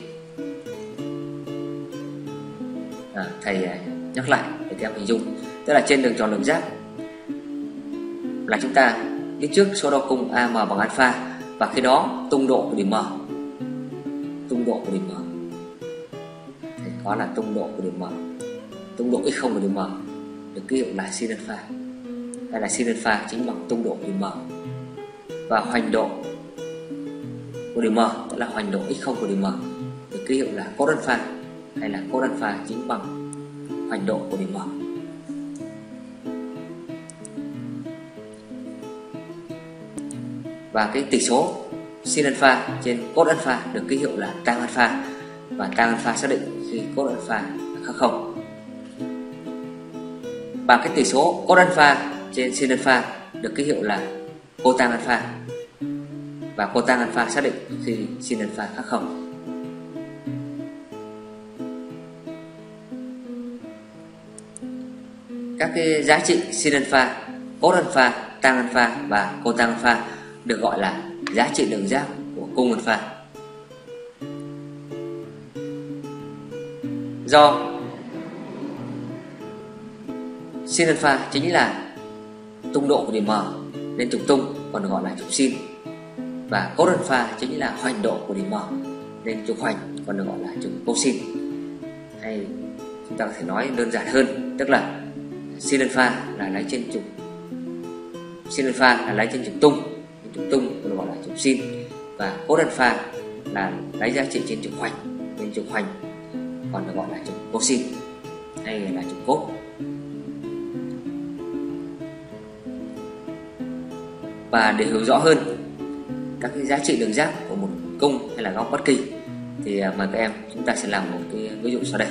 Thầy nhắc lại để các em hình dung. Tức là trên đường tròn lượng giác là chúng ta viết trước số đo cung AM bằng alpha và khi đó tung độ của điểm M, thầy có là tung độ của điểm M, tung độ x0 của điểm M được ký hiệu là sin alpha, hay là sin alpha chính bằng tung độ của điểm M. Và hoành độ của điểm M, tức là hoành độ x0 của điểm M được ký hiệu là cos alpha, hay là cos alpha chính bằng hoành độ của điểm M. Và cái tỷ số sin alpha trên cos alpha được ký hiệu là tan alpha, và tan alpha xác định khi cos alpha khác 0. Và cái tỷ số cos alpha trên sin alpha được ký hiệu là cotan alpha, và cotan alpha xác định khi sin alpha khác 0. Các cái giá trị sin alpha, cos alpha, tan alpha và cotan alpha được gọi là giá trị lượng giác của cung alpha. Do sin alpha chính là tung độ của điểm M nên trục tung còn được gọi là trục sin, và cos alpha chính là hoành độ của điểm M nên trục hoành còn được gọi là trục cosin. Hay chúng ta có thể nói đơn giản hơn, tức là sin alpha là lấy trên trục tung, trục tung còn được gọi là trục sin, và cos alpha là lấy giá trị trên trục hoành nên trục hoành còn được gọi là trục cosin hay là trục cos. Và để hiểu rõ hơn các cái giá trị lượng giác của một cung hay là góc bất kỳ thì mời các em chúng ta sẽ làm một cái ví dụ sau đây.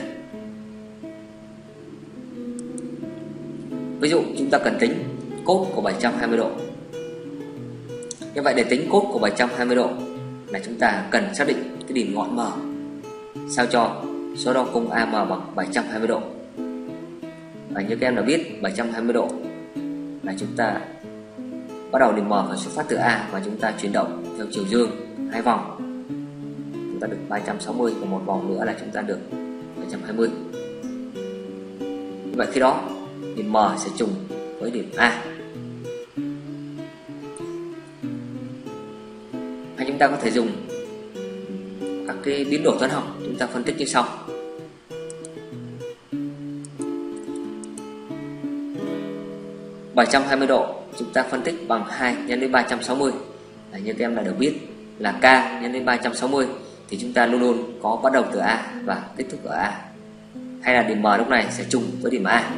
Ví dụ chúng ta cần tính cos của 720 độ. Như vậy để tính cos của 720 độ là chúng ta cần xác định cái điểm ngọn M sao cho số đo cung AM bằng 720 độ. Và như các em đã biết, 720 độ là chúng ta bắt đầu điểm M phải xuất phát từ A và chúng ta chuyển động theo chiều dương 2 vòng. Chúng ta được 360 và một vòng nữa là chúng ta được 720. Vậy khi đó điểm M sẽ trùng với điểm A. Hay chúng ta có thể dùng các cái biến đổi toán học chúng ta phân tích như sau. $720 độ chúng ta phân tích bằng 2 nhân với 360. Như các em đã được biết là K nhân với 360 thì chúng ta luôn luôn có bắt đầu từ A và kết thúc ở A. Hay là điểm M lúc này sẽ trùng với điểm A.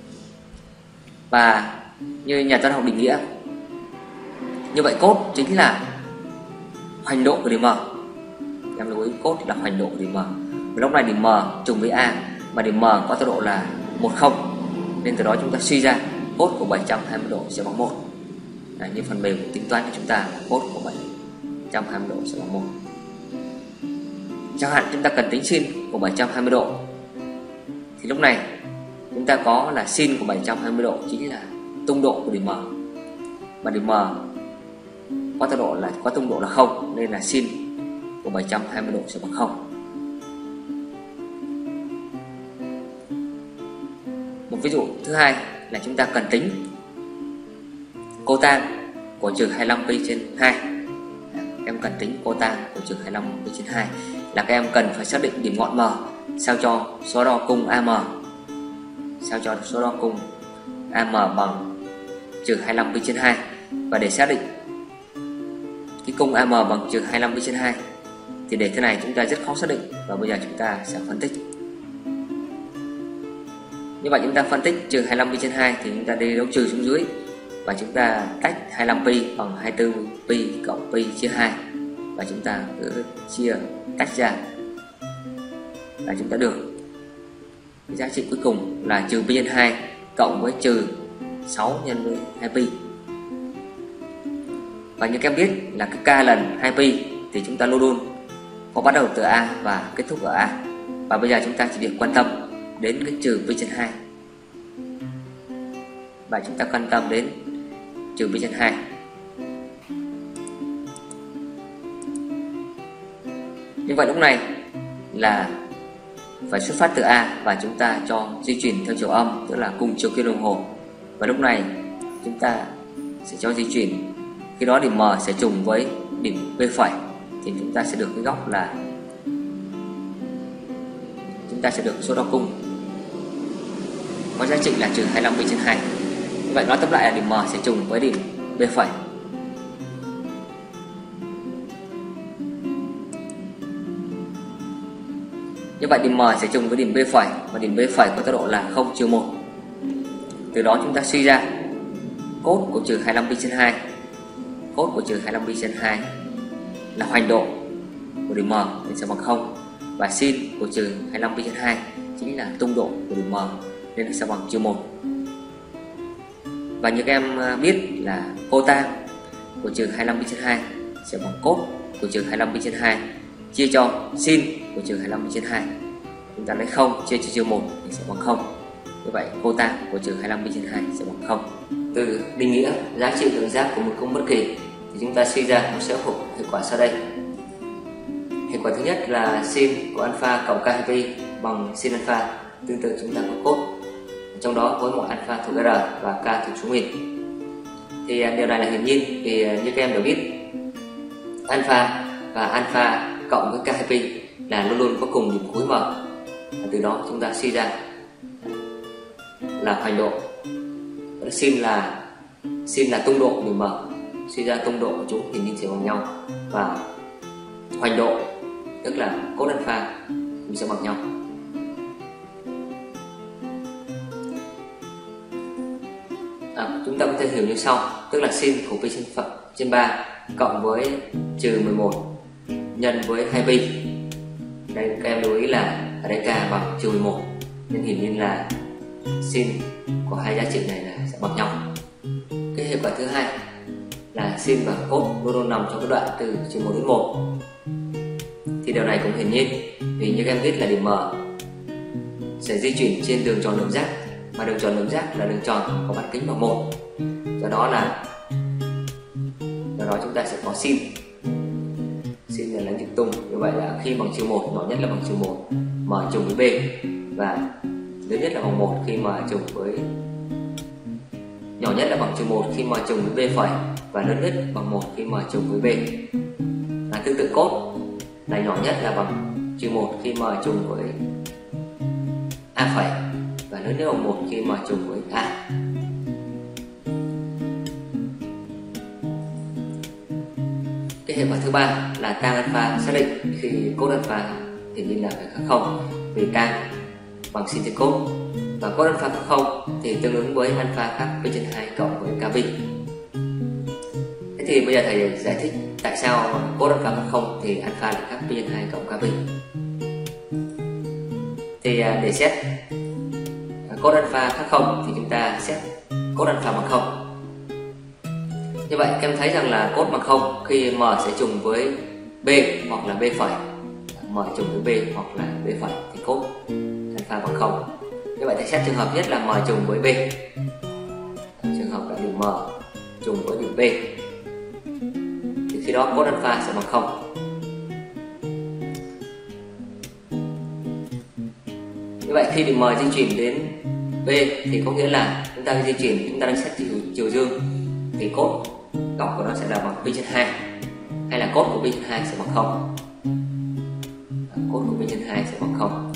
Và như nhà toán học định nghĩa, như vậy cos chính là hoành độ của điểm M. Em lưu ý cos là hoành độ của điểm M. Và lúc này điểm M trùng với A mà điểm M có tọa độ là 10, nên từ đó chúng ta suy ra cos của 720 độ sẽ bằng 1. Như phần mềm tính toán của chúng ta là cos của 720 độ sẽ bằng 1. Chẳng hạn chúng ta cần tính sin của 720 độ. Thì lúc này chúng ta có là sin của 720 độ chính là tung độ của điểm M. Và điểm M có tung độ là 0 nên là sin của 720 độ sẽ bằng 0. Một ví dụ thứ hai là chúng ta cần tính cotan của trừ 25π/2. Em cần tính cotan của trừ 25π/2 là các em cần phải xác định điểm ngọn M sao cho số đo cung AM bằng trừ 25π/2. Và để xác định cái cung AM bằng trừ 25π/2 thì để thế này chúng ta rất khó xác định, và bây giờ chúng ta sẽ phân tích. Như vậy chúng ta phân tích trừ 25π/2 thì chúng ta đi dấu trừ xuống dưới và chúng ta tách 25π bằng 24π cộng π/2 và chúng ta cứ chia tách ra là chúng ta được cái giá trị cuối cùng là trừ π/2 cộng với trừ 6 nhân với 2π. Và như các em biết là cái k lần 2π thì chúng ta luôn luôn có bắt đầu từ A và kết thúc ở A. Và bây giờ chúng ta chỉ việc quan tâm đến cái trừ π/2 và chúng ta quan tâm đến trừ π/2. Như vậy lúc này là phải xuất phát từ A và chúng ta cho di chuyển theo chiều âm, tức là cùng chiều kim đồng hồ. Và lúc này chúng ta sẽ cho di chuyển, khi đó điểm M sẽ trùng với điểm B phẩy thì chúng ta sẽ được cái góc là chúng ta sẽ được số đo cung có giá trị là trừ 25π/2. Như vậy nói tóm lại là điểm M sẽ trùng với điểm B phẩy. Như vậy điểm M sẽ trùng với điểm B phẩy và điểm B phẩy có tốc độ là 0-1. Từ đó chúng ta suy ra cos của trừ 25π/2. Cos của trừ 25π/2 là hoành độ của điểm M nên sẽ bằng 0, và sin của trừ 25π/2 chính là tung độ của điểm M nên nó sẽ bằng -1. Và như các em biết là cotan của trừ 25π/2 sẽ bằng cos của trừ 25π/2 chia cho sin của trừ 25π/2. Chúng ta lấy 0 chia cho -1 thì sẽ bằng 0. Như vậy cotan của trừ 25π/2 sẽ bằng 0. Từ định nghĩa giá trị lượng giác của một cung bất kỳ thì chúng ta suy ra một số hệ quả sau đây. Hệ quả thứ nhất là sin của alpha cộng k2pi bằng sin alpha. Tương tự chúng ta có cos, trong đó với một alpha thuộc R và k thuộc số nguyên. Thì điều này là hiển nhiên vì như các em đều biết alpha và alpha cộng với k2pi là luôn luôn có cùng điểm cuối M. Và từ đó chúng ta suy ra là hoành độ, sin là tung độ điểm M, suy ra tung độ của chúng hiển nhiên sẽ bằng nhau, và hoành độ tức là cos alpha cũng sẽ bằng nhau. Chúng ta có thể hiểu như sau, tức là sin của π/3 cộng với trừ 11 nhân với 2pi. Đây các em lưu ý là ở đây k bằng trừ 11 nên hiển nhiên là sin của hai giá trị này là sẽ bằng nhau. Cái hệ quả thứ hai là sin và cos luôn luôn nằm trong cái đoạn từ -1 đến 1. Thì điều này cũng hiển nhiên vì như các em biết là điểm M sẽ di chuyển trên đường tròn lượm giác, mà đường tròn lượm giác là đường tròn có bán kính bằng 1. Do đó chúng ta sẽ có sin là lãnh trực tung. Như vậy là khi bằng -1, nhỏ nhất là bằng -1, M trùng với B, và lớn nhất là bằng 1 khi M trùng với nhỏ nhất là bằng -1 khi M trùng với B phẩy, và lớn nhất bằng 1 khi M trùng với B. Tương tự cos là nhỏ nhất là bằng -1 khi M trùng với A phẩy, và lớn nhất bằng 1 khi M trùng với A. Cái hệ quả thứ ba là tan alpha xác định khi cos alpha hiển nhiên là phải khác 0, vì tan bằng sin trên cos, và cos alpha khác 0 thì tương ứng với alpha khác π/2 cộng với kpi. Thế thì bây giờ thầy giải thích tại sao cos alpha khác 0 thì alpha lại khác π/2 cộng kpi. Thì để xét cos alpha khác 0 thì chúng ta xét cos alpha bằng 0. Như vậy các em thấy rằng là cốt bằng 0 khi m sẽ trùng với b hoặc là b phẩy, m trùng với b hoặc là b phẩy thì cốt alpha bằng 0. Như vậy ta xét trường hợp nhất là m trùng với b. Trường hợp là điểm m trùng với điểm b thì khi đó cốt alpha sẽ bằng 0. Như vậy khi điểm m di chuyển đến b thì có nghĩa là chúng ta di chuyển, chúng ta đang xét chiều dương thì cốt cộng của nó sẽ là bằng pi trên 2, hay là cốt của pi trên 2 sẽ bằng 0. Cốt của pi trên 2 sẽ bằng 0.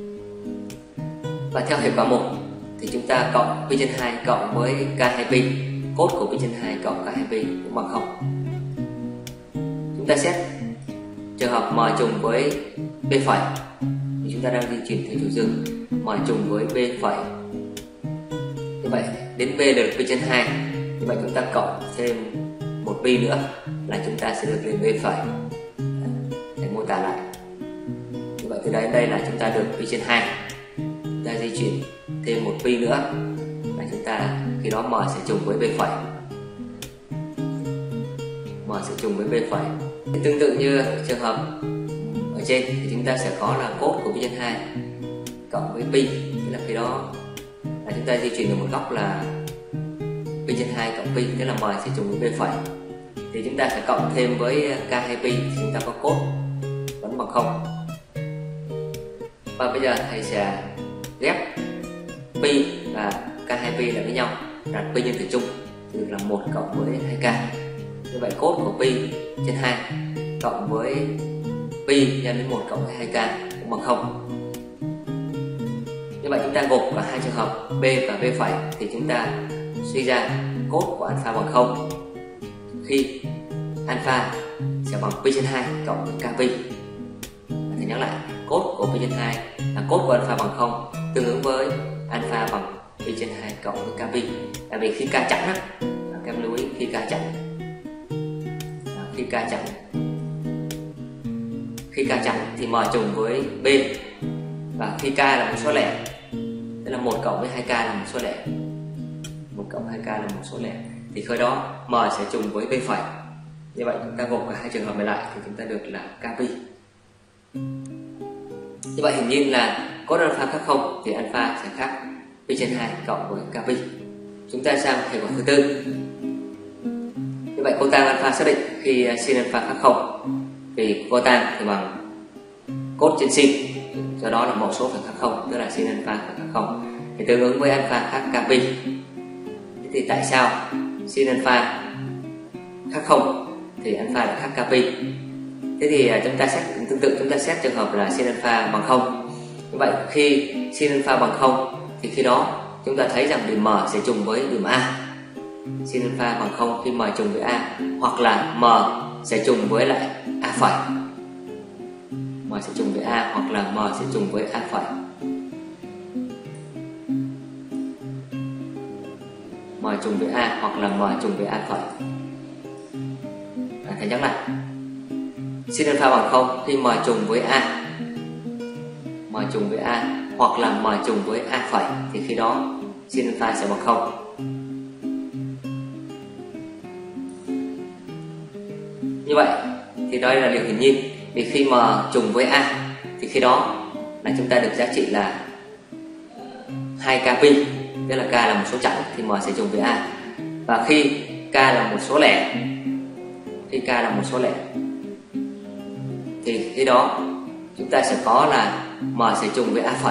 Và theo hệ quả 1 thì chúng ta cộng pi trên 2 cộng với k2 pi, cốt của pi trên 2 cộng k2 pi cũng bằng 0. Chúng ta xét trường hợp m trùng với b phẩy thì chúng ta đang di chuyển theo chiều dương, m trùng với b phẩy. Như vậy đến b được pi trên 2, như vậy chúng ta cộng thêm một pi nữa là chúng ta sẽ được lên b phẩy. Để mô tả lại, như vậy từ đây là chúng ta được pi trên 2, chúng ta di chuyển thêm một pi nữa là chúng ta khi đó m sẽ trùng với b phẩy, m sẽ trùng với b phẩy. Tương tự như trường hợp ở trên thì chúng ta sẽ có là cốt của pi trên 2 cộng với pi, tức là khi đó là chúng ta di chuyển được một góc là pi trên 2 cộng pi, tức là m sẽ trùng với b phẩy. Thì chúng ta sẽ cộng thêm với k2 pi thì chúng ta có cốt vẫn bằng 0. Và bây giờ thầy sẽ ghép pi và k2 pi lại với nhau, đặt pi nhân tử chung thì được là 1 cộng với 2k. Như vậy cốt của pi trên 2 cộng với pi nhân đến 1 cộng với 2k cũng bằng 0. Như vậy chúng ta gộp cả hai trường hợp b và b phẩy thì chúng ta suy ra cốt của alpha bằng 0 khi alpha sẽ bằng pi trên 2 cộng với k pi. Thầy nhắc lại, cốt của pi trên 2 là cốt của alpha bằng 0 tương ứng với alpha bằng pi trên 2 cộng với k pi. Tại vì khi k chẵn á, các em lưu ý khi k chẵn, khi k chẵn thì m trùng với b, và khi k là một số lẻ, tức là 1 cộng với 2k là một số lẻ, 1 cộng 2k là một số lẻ, thì khi đó m sẽ trùng với b phẩy. Như vậy chúng ta gộp cả hai trường hợp này lại thì chúng ta được là k pi. Như vậy hiển nhiên là cốt alpha khác 0 thì alpha sẽ khác pi trên 2 cộng với k pi. Chúng ta sang hệ quả thứ tư. Như vậy cotang alpha xác định khi sin alpha khác 0 thì cotang thì bằng cốt trên sin, do đó là mẫu số phải khác 0, tức là sin alpha phải khác 0 thì tương ứng với alpha khác k pi. Thế thì tại sao sin alpha khác 0 thì alpha lại khác k pi? Thế thì chúng ta xét tương tự, chúng ta xét trường hợp là sin alpha bằng 0. Như vậy khi sin alpha bằng 0 thì khi đó chúng ta thấy rằng điểm m sẽ trùng với điểm a. Sin alpha bằng 0 khi m trùng với a, hoặc là m sẽ trùng với lại a phẩy. M sẽ trùng với a hoặc là m sẽ trùng với a phẩy. M trùng với a hoặc là m trùng với a phẩy. Thầy nhắc lại, sin alpha bằng 0 khi m trùng với a, m trùng với a hoặc là m trùng với a phẩy thì khi đó sin alpha sẽ bằng 0. Như vậy thì đây là điều hiển nhiên, vì khi m trùng với a thì khi đó là chúng ta được giá trị là 2k pi, tức là k là một số chẵn thì m sẽ trùng với a. Và khi k là một số lẻ, thì khi đó chúng ta sẽ có là m sẽ trùng với a phẩy.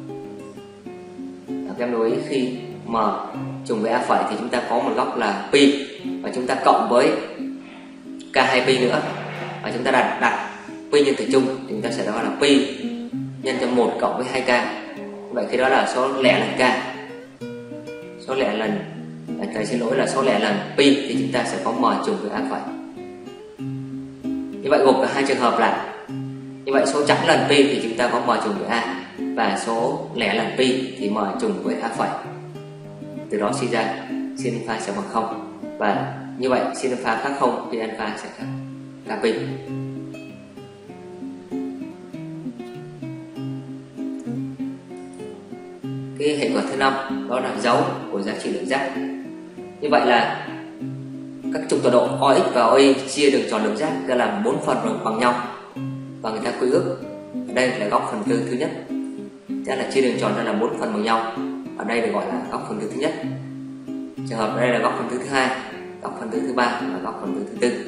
Các em lưu ý, khi m trùng với a phẩy thì chúng ta có một góc là pi và chúng ta cộng với k2 pi nữa, và chúng ta đặt pi nhân tử chung thì chúng ta sẽ đó là pi nhân cho 1 cộng với 2k. Vậy khi đó là số lẻ lần k, số lẻ lần, thầy xin lỗi là số lẻ lần pi thì chúng ta sẽ có m trùng với a phẩy. Như vậy gộp cả hai trường hợp lại, như vậy số chẵn lần pi thì chúng ta có m trùng với a, và số lẻ lần pi thì m trùng với a phẩy. Từ đó suy ra sin alpha sẽ bằng 0, và như vậy sin alpha khác 0 thì alpha sẽ khác k pi. Cái hệ quả thứ 5 đó là dấu của giá trị lượng giác. Như vậy là các trục tọa độ OX và OY chia đường tròn lục giác ra làm 4 phần bằng nhau và người ta quy ước ở đây là góc phần tư thứ nhất, tức là chia đường tròn ra làm 4 phần bằng nhau, ở đây được gọi là góc phần tư thứ nhất. Trường hợp ở đây là góc phần tư thứ hai, góc phần tư thứ ba và góc phần tư thứ tư.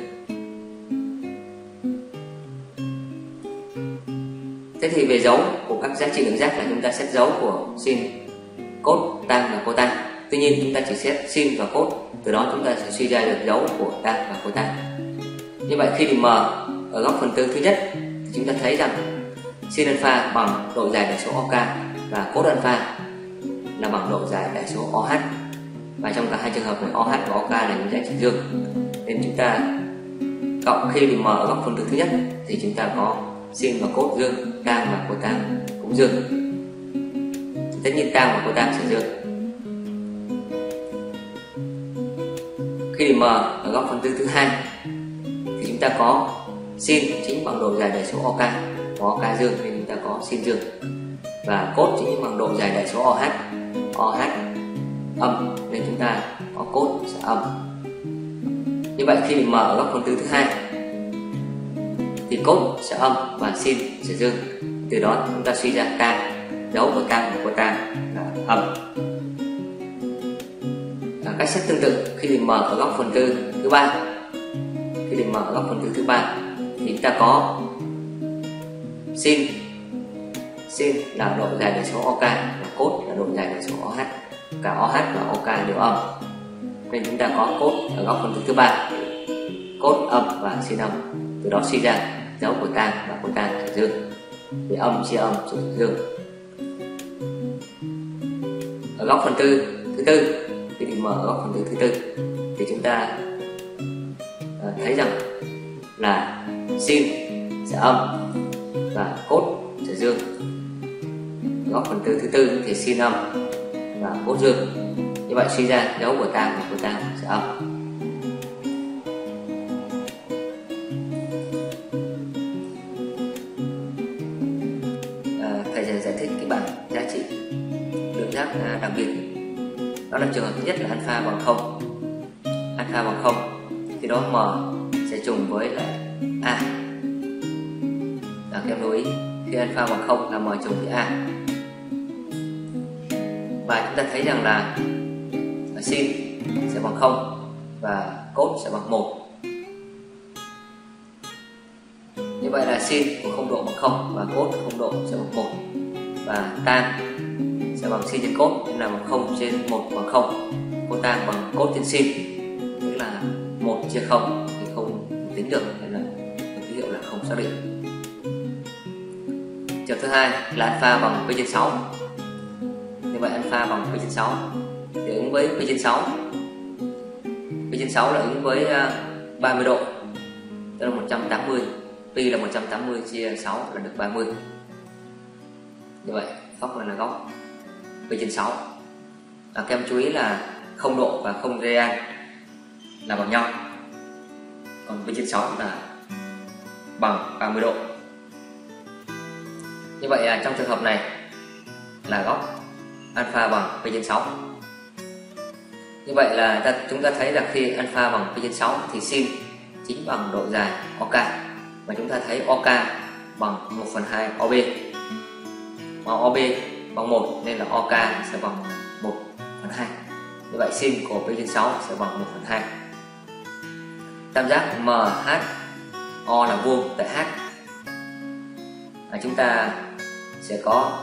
Thế thì về dấu của các giá trị đường giác là chúng ta xét dấu của sin, cos, tan và cotan. Tuy nhiên chúng ta chỉ xét sin và cos, từ đó chúng ta sẽ suy ra được dấu của tan và cotan. Như vậy khi điểm M ở góc phần tư thứ nhất thì chúng ta thấy rằng sin alpha bằng độ dài đại số OK và cos alpha là bằng độ dài đại số OH. Và trong cả hai trường hợp này OH và OK là những giá trị dương, nên chúng ta cộng khi điểm M ở góc phần tư thứ nhất thì chúng ta có sin và cos dương, tan và cotan cũng dương. Tất nhiên tan và cotan sẽ dương. Khi điểm M ở góc phần tư thứ hai thì chúng ta có sin chính bằng độ dài đại số OK và OK dương nên chúng ta có sin dương, và cos chính bằng độ dài đại số OH âm nên chúng ta có cos sẽ âm. Như vậy khi điểm M ở góc phần tư thứ hai thì cos sẽ âm và sin sẽ dương, từ đó chúng ta suy ra tan, dấu của tan và cotan là âm. Cách xét tương tự khi điểm M ở góc phần tư thứ ba, khi điểm M ở góc phần tư thứ ba thì chúng ta có sin là độ dài đại số OK và cos là độ dài đại số OH. Cả OH và OK đều âm nên chúng ta có cos ở góc phần tư thứ ba, cos âm và sin âm, từ đó suy ra dấu của tan và cotan sẽ dương, vì âm chia âm sẽ dương. Ở góc phần tư thứ tư, khi điểm M ở góc phần tư thứ tư thì chúng ta thấy rằng là sin sẽ âm và cos sẽ dương. Góc phần tư thứ tư thì sin âm và cos dương. Như vậy suy ra dấu của tan và cotan sẽ âm. Thầy sẽ giải thích cái bảng giá trị lượng giác đặc biệt. Đó là trường hợp thứ nhất là alpha bằng 0. Alpha bằng 0 thì đó M sẽ trùng với lại A. Các em lưu ý khi alpha bằng 0 là M trùng với A. Và chúng ta thấy rằng là sin sẽ bằng 0 và cos sẽ bằng 1. Như vậy là sin của không độ bằng 0 và cos không độ sẽ bằng 1, và tan sẽ bằng sin trên cos nên là bằng 0 trên 1 bằng 0. Cotan bằng cos trên sin, tức là 1 chia 0 thì không tính được nên là ký hiệu là không xác định. Trường thứ hai là alpha bằng pi trên 6. Như vậy alpha bằng pi trên 6 thì ứng với pi trên 6. Pi trên 6 là ứng với 30 độ, tức là 180. Pi là 180 chia 6 là được 30. Như vậy góc này là góc pi trên 6. Các em chú ý là 0 độ và 0 radian là bằng nhau, còn pi trên 6 là bằng 30 độ. Như vậy trong trường hợp này là góc alpha bằng pi trên 6. Như vậy là chúng ta thấy là khi alpha bằng pi trên 6 thì sin chính bằng độ dài OK, và chúng ta thấy OK bằng 1/2 OB, mà OB bằng 1 nên là OK sẽ bằng 1/2. Như vậy sin của pi trên 6 sẽ bằng 1/2. Tam giác MHO là vuông tại H, chúng ta sẽ có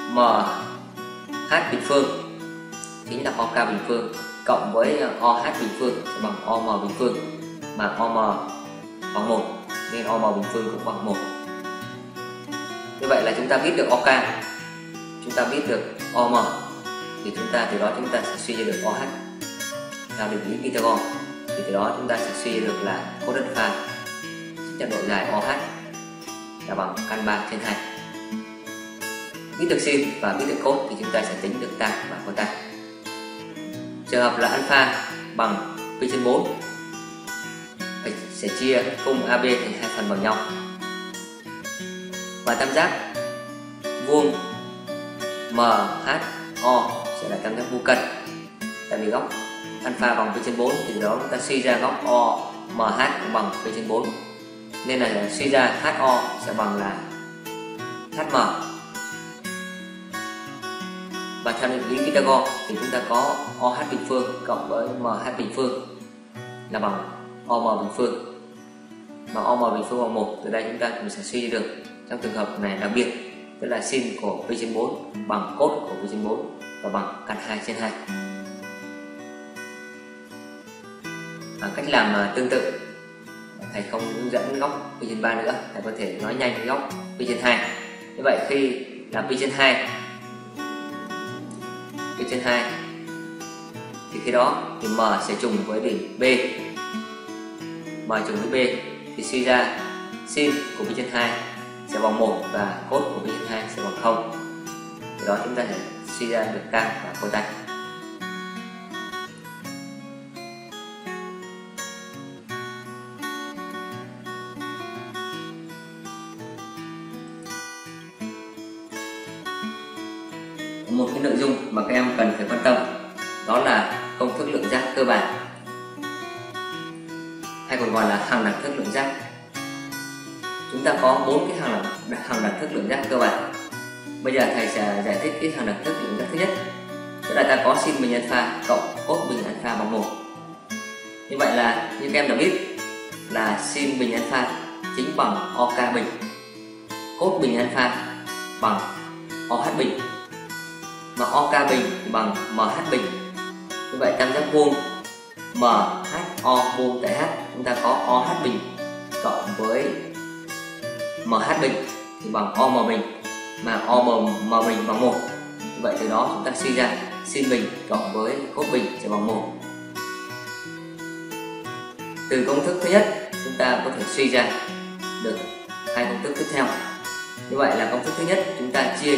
MH bình phương chính là OK bình phương cộng với OH bình phương sẽ bằng OM bình phương, mà OM bằng 1 nên OM bình phương cũng bằng 1. Như vậy là chúng ta biết được OK, chúng ta biết được OM thì từ đó chúng ta sẽ suy ra được OH theo định lý Pythagore. Thì từ đó chúng ta sẽ suy ra được là cos alpha chính là độ dài OH là bằng căn 3/2. Biết được sin và biết được cos thì chúng ta sẽ tính được tan và cotan. Trường hợp là alpha bằng pi trên 4 sẽ chia cung AB thành 2 phần bằng nhau, và tam giác vuông MHO sẽ là tam giác vuông cân, tại vì góc alpha bằng V trên 4 thì từ đó chúng ta suy ra góc OMH bằng V trên 4. Nên là suy ra HO sẽ bằng là HM. Và theo định lý Pythagore thì chúng ta có OH bình phương cộng với MH bình phương là bằng OM bình phương. Mà OM bình phương bằng 1, từ đây chúng ta cũng sẽ suy được trong trường hợp này đặc biệt, tức là sin của V trên 4 bằng cos của V trên 4 và bằng căn 2 trên 2. Cách làm tương tự, thầy không hướng dẫn góc V trên 3 nữa, thầy có thể nói nhanh góc V trên 2. Như vậy khi là V trên 2 thì khi đó thì M sẽ trùng với đỉnh B. M trùng với B thì suy ra sin của V trên 2 sẽ bằng 1 và cos của V trên 2 sẽ bằng 0. Từ đó chúng ta sẽ suy ra được tan và cotan. Một cái nội dung mà các em cần phải quan tâm đó là công thức lượng giác cơ bản, hay còn gọi là hàng đẳng thức lượng giác. Chúng ta có 4 cái hàng đẳng thức lượng giác cơ bản. Bây giờ thầy sẽ giải thích cái hàng đẳng thức lượng giác thứ nhất, tức là ta có sin bình alpha cộng cos bình alpha bằng 1. Như vậy là như các em đã biết là sin bình alpha chính bằng OK bình, cos bình alpha bằng OH bình, mà OK bình bằng MH bình. Như vậy tam giác vuông MHO vuông tại H, chúng ta có OH bình cộng với MH bình thì bằng OM bình, mà OM bình bằng 1. Như vậy từ đó chúng ta suy ra sin bình cộng với cos bình sẽ bằng 1. Từ công thức thứ nhất chúng ta có thể suy ra được hai công thức tiếp theo. Như vậy là công thức thứ nhất chúng ta chia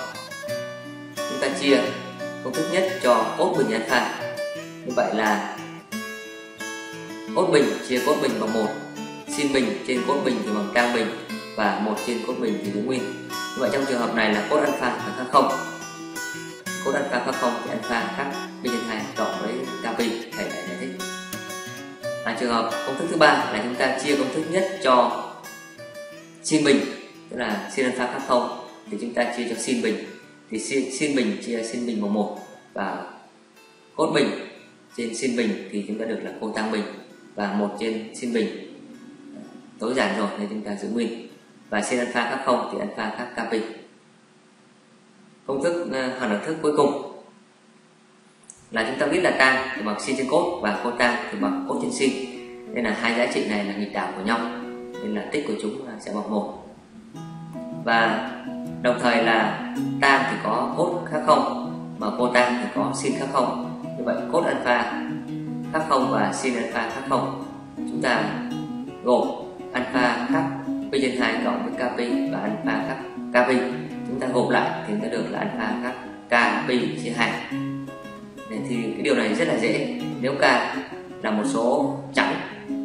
công thức nhất cho cos bình alpha. Như vậy là cos bình chia cos bình bằng 1, sin bình trên cos bình thì bằng tan bình, và 1 trên cos bình thì giữ nguyên. Như vậy trong trường hợp này là cos alpha phải khác 0. Cos alpha khác 0 thì alpha khác V trên 2 cộng với k pi, thầy lại giải thích. Trường hợp công thức thứ ba là chúng ta chia công thức nhất cho sin bình, tức là sin alpha khác 0 thì chúng ta chia cho sin bình, thì sin bình chia sin bình bằng 1, và cos bình trên sin bình thì chúng ta được là cotan bình, và 1 trên sin bình tối giản rồi nên chúng ta giữ nguyên, và sin alpha khác 0 thì alpha khác k pi. Công thức hàng đẳng thức cuối cùng là chúng ta biết là tan thì bằng sin trên cos và cotan thì bằng cos trên sin, nên là hai giá trị này là nghịch đảo của nhau, nên là tích của chúng sẽ bằng 1. Và đồng thời là tan thì có cos khác 0 mà cotan thì có sin khác 0. Như vậy cos alpha khác 0 và sin alpha khác 0, chúng ta gộp alpha khác V trên 2 cộng với k pi và alpha khác k pi, chúng ta gộp lại thì ta được là alpha khác k pi chia 2. Thì cái điều này rất là dễ. Nếu k là một số chẵn,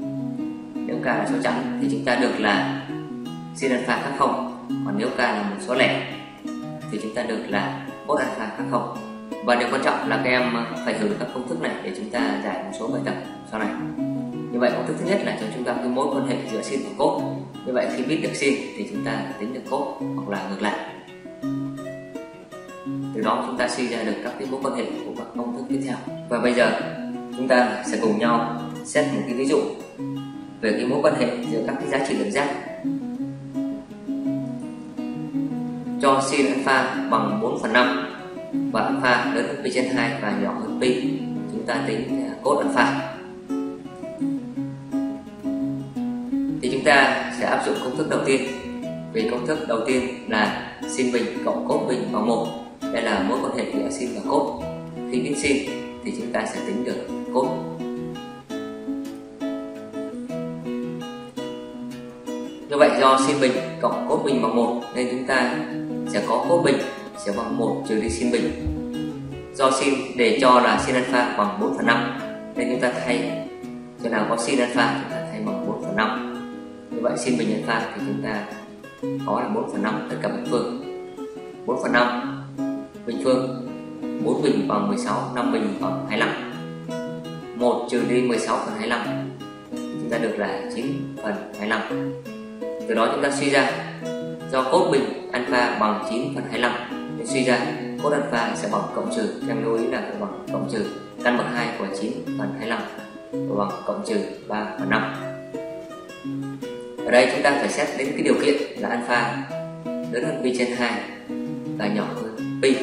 thì chúng ta được là sin alpha khác 0, còn nếu k là một số lẻ thì chúng ta được là cos alpha khác 0. Và điều quan trọng là các em phải hiểu được các công thức này để chúng ta giải một số bài tập sau này. Như vậy công thức thứ nhất là cho chúng ta cái mối quan hệ giữa sin và cos. Như vậy khi biết được sin thì chúng ta tính được cos, hoặc là ngược lại. Từ đó chúng ta suy ra được các cái mối quan hệ của các công thức tiếp theo. Và bây giờ chúng ta sẽ cùng nhau xét một cái ví dụ về cái mối quan hệ giữa các cái giá trị lượng giác. Cho sin alpha bằng 4/5 và alpha lớn hơn pi trên 2 và nhỏ hơn pi, chúng ta tính cos alpha. Thì chúng ta sẽ áp dụng công thức đầu tiên. Vì công thức đầu tiên là sin bình cộng cos bình bằng 1. Đây là mối quan hệ giữa sin và cos. Khi biết sin thì chúng ta sẽ tính được cos. Như vậy do sin bình cộng cos bình bằng 1 nên chúng ta sẽ có cos bình sẽ bằng 1 trừ đi sin bình. Do sin để cho là sin alpha bằng 4/5 nên chúng ta thay chỗ nào có sin alpha chúng ta thay bằng 4/5. Như vậy sin bình alpha thì chúng ta có là 4/5 tất cả bình phương. 4/5 bình phương, 4 bình bằng 16, 5 bình bằng 25. 1 trừ đi 16/25, chúng ta được là 9/25. Từ đó chúng ta suy ra do cos bình alpha bằng 9/25 nên suy ra cos alpha sẽ bằng cộng trừ, em lưu ý là phải bằng cộng trừ căn bậc 2 của 9/25 và bằng cộng trừ 3/5. Ở đây chúng ta phải xét đến cái điều kiện là alpha lớn hơn pi trên 2 và nhỏ hơn pi.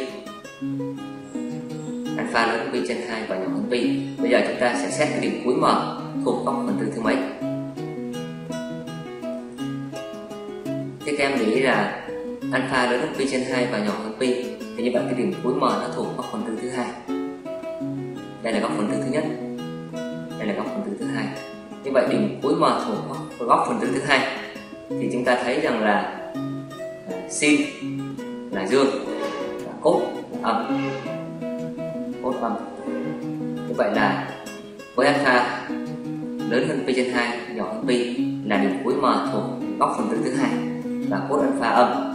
Alpha lớn hơn pi trên 2 và nhỏ hơn pi. Bây giờ chúng ta sẽ xét cái điểm cuối M thuộc góc phần tử thứ mấy. Thế các em để ý là alpha lớn hơn pi trên 2 và nhỏ hơn pi, thì như vậy cái điểm cuối M nó thuộc góc phần tử thứ hai. Đây là góc phần tử thứ nhất, đây là góc phần tử thứ hai. Như vậy điểm cuối M thuộc góc phần tử thứ hai thì chúng ta thấy rằng là sin là dương và cos là âm. Cos âm. Như vậy là với alpha lớn hơn pi trên 2, nhỏ hơn pi là điểm cuối M thuộc góc phần tử thứ hai và cos alpha âm.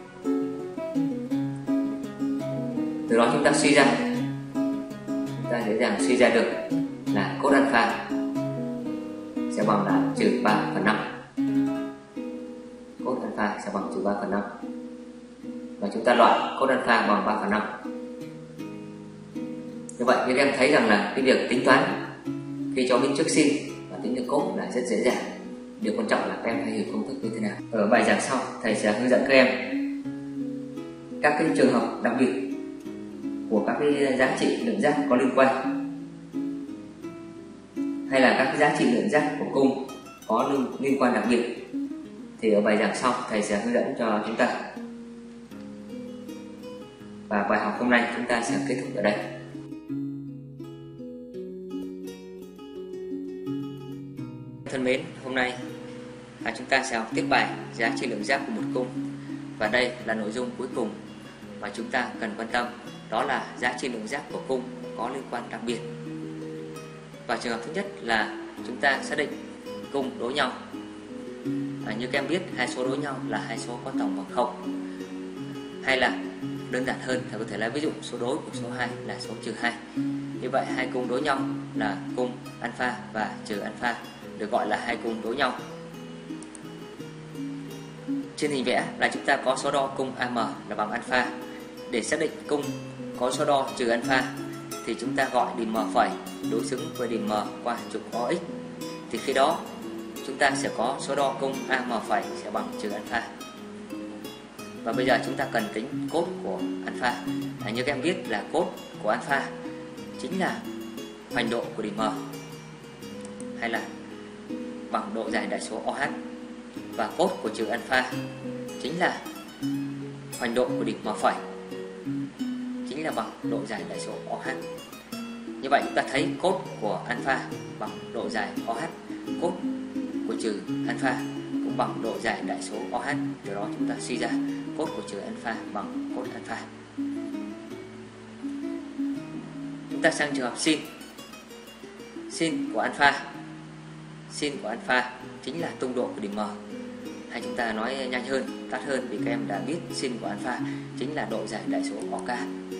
Từ đó chúng ta suy ra, chúng ta dễ dàng suy ra được là cos alpha sẽ bằng là trừ 3/5. Cos alpha sẽ bằng trừ 3/5 và chúng ta loại cos alpha bằng 3/5. Như vậy các em thấy rằng là cái việc tính toán khi cho biết trước sin và tính được cos là rất dễ dàng. Điều quan trọng là các em phải hiểu công thức như thế nào. Ở bài giảng sau thầy sẽ hướng dẫn các em các cái trường hợp đặc biệt của các cái giá trị lượng giác có liên quan, hay là các cái giá trị lượng giác của cung có liên quan đặc biệt, thì ở bài giảng sau thầy sẽ hướng dẫn cho chúng ta. Và bài học hôm nay chúng ta sẽ kết thúc ở đây. Thân mến, hôm nay chúng ta sẽ học tiếp bài giá trị lượng giác của một cung, và đây là nội dung cuối cùng mà chúng ta cần quan tâm, đó là giá trị lượng giác của cung có liên quan đặc biệt. Và trường hợp thứ nhất là chúng ta xác định cung đối nhau. Như các em biết, hai số đối nhau là hai số có tổng bằng 0, hay là đơn giản hơn thầy có thể lấy ví dụ số đối của số 2 là số trừ 2. Như vậy hai cung đối nhau là cung alpha và trừ alpha được gọi là hai cung đối nhau. Trên hình vẽ là chúng ta có số đo cung AM là bằng alpha. Để xác định cung có số đo trừ alpha thì chúng ta gọi điểm M phẩy đối xứng với điểm M qua trục OX. Thì khi đó chúng ta sẽ có số đo cung AM phẩy sẽ bằng trừ alpha. Và bây giờ chúng ta cần tính cos của alpha. Như các em biết là cos của alpha chính là hoành độ của điểm M, hay là bằng độ dài đại số OH, và cos của trừ alpha chính là hoành độ của điểm M phẩy, chính là bằng độ dài đại số OH. Như vậy chúng ta thấy cos của alpha bằng độ dài OH, cos của trừ alpha cũng bằng độ dài đại số OH. Từ đó chúng ta suy ra cos của trừ alpha bằng cos alpha. Chúng ta sang trường hợp sin. Sin của alpha, sin của alpha chính là tung độ của điểm M. Hay chúng ta nói nhanh hơn, tắt hơn, vì các em đã biết sin của alpha chính là độ dài đại số OK.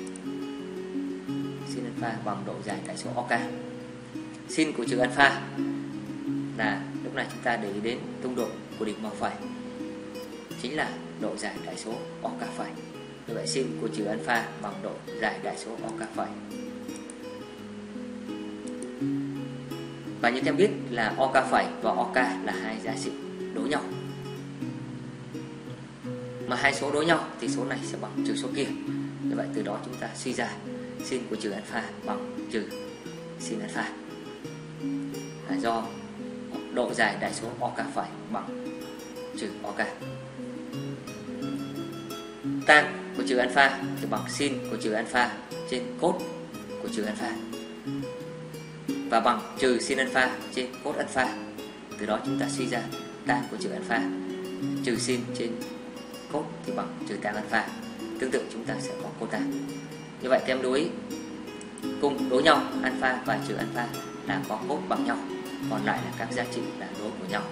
Sin alpha bằng độ dài đại số OK. Sin của trừ alpha là lúc này chúng ta để ý đến tung độ của điểm M phẩy, chính là độ dài đại số OK phẩy. Như vậy sin của trừ alpha bằng độ dài đại số OK phẩy. Và như các em biết là OK phẩy và OK là hai giá trị đối nhau. Mà hai số đối nhau thì số này sẽ bằng trừ số kia. Như vậy từ đó chúng ta suy ra sin của trừ alpha bằng trừ sin alpha, do độ dài đại số OK phẩy bằng trừ OK. Tan của trừ alpha thì bằng sin của trừ alpha trên cos của trừ alpha, và bằng trừ sin alpha trên cos alpha. Từ đó chúng ta suy ra tan của trừ alpha trừ sin trên cos thì bằng trừ tan alpha. Tương tự chúng ta sẽ có cotan. Như vậy các em lưu ý cung đối nhau alpha và trừ alpha là có cos bằng nhau, còn lại là các giá trị là đối của nhau.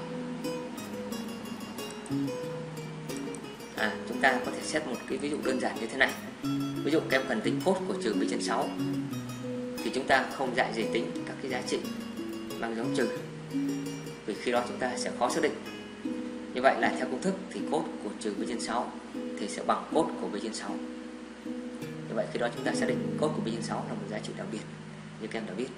Chúng ta có thể xét một cái ví dụ đơn giản như thế này. Ví dụ các em cần tính cos của trừ pi trên 6 thì chúng chúng ta không dạy giới tính các cái giá trị mang dấu trừ, vì khi đó chúng ta sẽ khó xác định. Như vậy là theo công thức thì cốt của trừ b trên 6 thì sẽ bằng cốt của b trên 6. Như vậy khi đó chúng ta xác định cốt của b trên 6 là một giá trị đặc biệt như các em đã biết.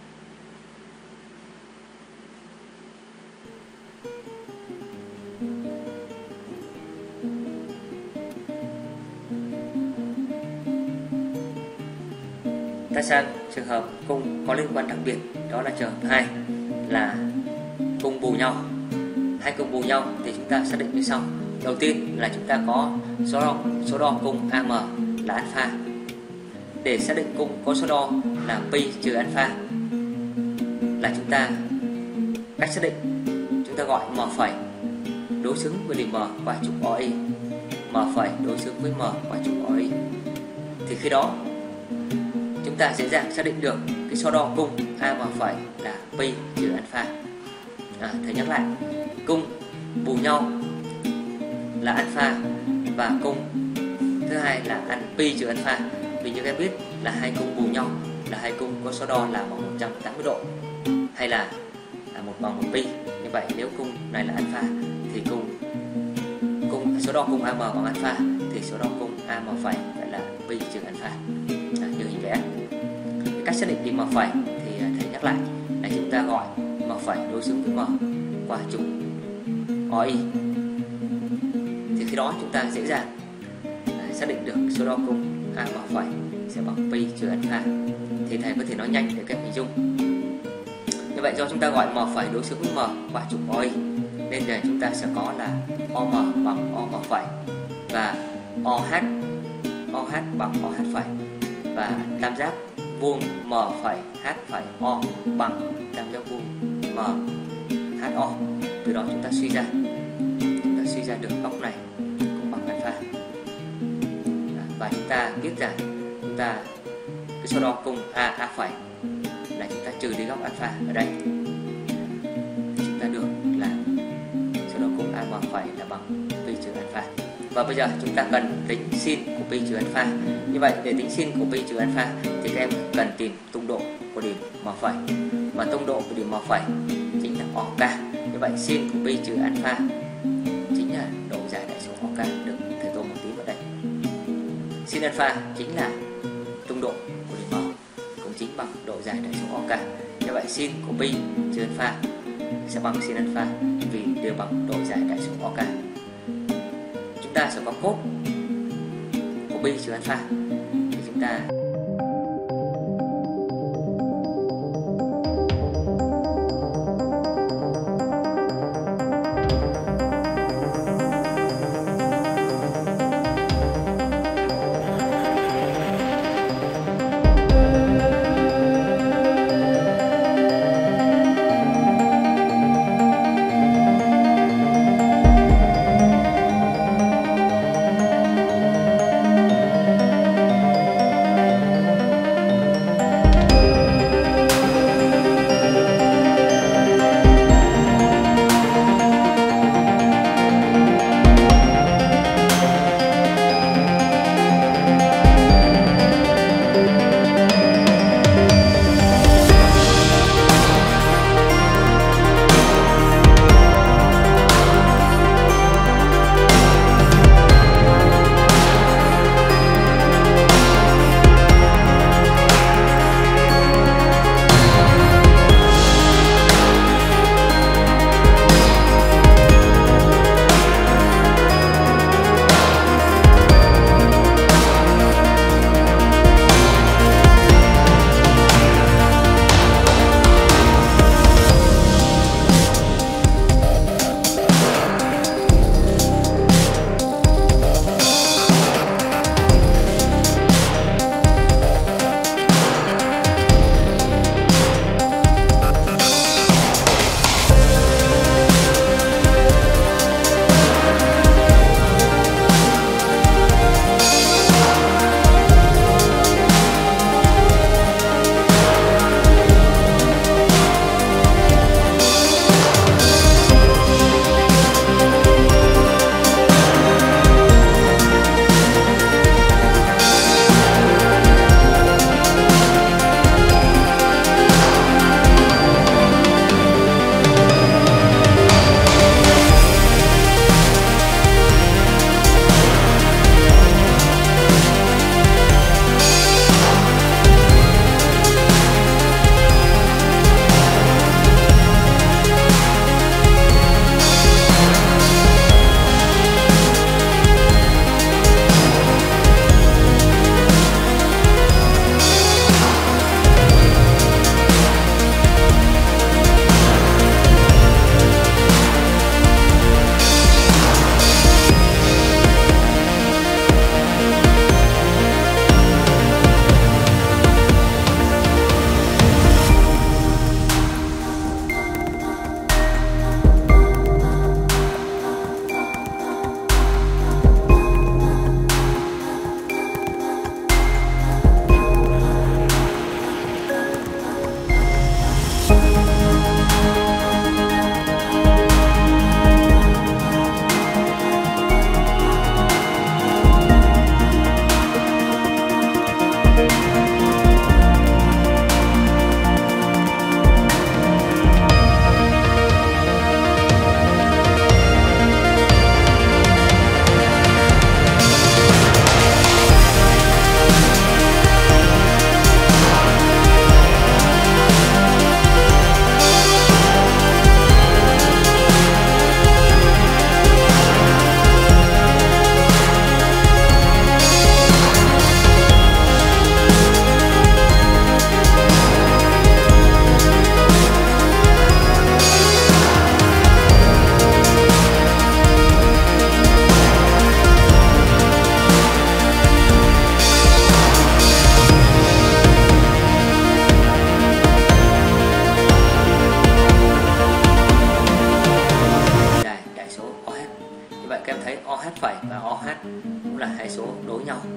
Ta sang trường hợp cung có liên quan đặc biệt, đó là trường hợp 2 là cung bù nhau. Hai cung bù nhau thì chúng ta xác định như sau. Đầu tiên là chúng ta có số đo cung AM là alpha. Để xác định cung có số đo là pi trừ alpha là chúng ta cách xác định, chúng ta gọi m phẩy đối xứng với điểm m qua trục OI, m phẩy đối xứng với m qua trục OI. Thì khi đó chúng ta dễ dàng xác định được cái số đo cung AM phẩy là pi trừ alpha. Thầy nhắc lại, cung bù nhau là alpha và cung thứ hai là pi trừ alpha. Vì như các em biết là hai cung bù nhau là hai cung có số đo là bằng 180 độ hay là 1 bằng 1 pi. Như vậy nếu cung này là alpha thì số đo cung AM bằng alpha thì số đo cung AM phẩy phải là pi trừ alpha. Như hình vẽ. Cách xác định điểm m phẩy thì thầy nhắc lại là chúng ta gọi m phẩy đối xứng với m qua trục OI. Thì khi đó chúng ta dễ dàng xác định được số đo cung AM phẩy sẽ bằng pi trừ alpha. Thì thầy có thể nói nhanh để các em hình dung. Như vậy do chúng ta gọi m phẩy đối xứng với m qua trục OI nên là chúng ta sẽ có là OM bằng OM phẩy và OH bằng OH phẩy, và tam giác vuông m phẩy h phẩy o bằng tam giác vuông m HO. Từ đó chúng ta suy ra được góc này cũng bằng alpha. Và chúng ta biết rằng cái số đo cung A phẩy là chúng ta trừ đi góc alpha ở đây. Chúng ta được là số đo cung AM phẩy là bằng pi trừ alpha. Và bây giờ chúng ta cần tính sin của pi trừ alpha. Như vậy để tính sin của pi trừ alpha thì các em cần tìm tung độ của điểm m phẩy. Và tung độ của điểm m phẩy chính là OK. Như vậy sin của pi trừ alpha chính là độ dài đại số OK, được thầy tô một tí vào đây. Sin alpha chính là tung độ của điểm m, cũng chính bằng độ dài đại số OK. Như vậy sin của pi trừ alpha sẽ bằng sin alpha vì đều bằng độ dài đại số OK. Chúng ta sẽ có cốt của pi trừ alpha thì chúng ta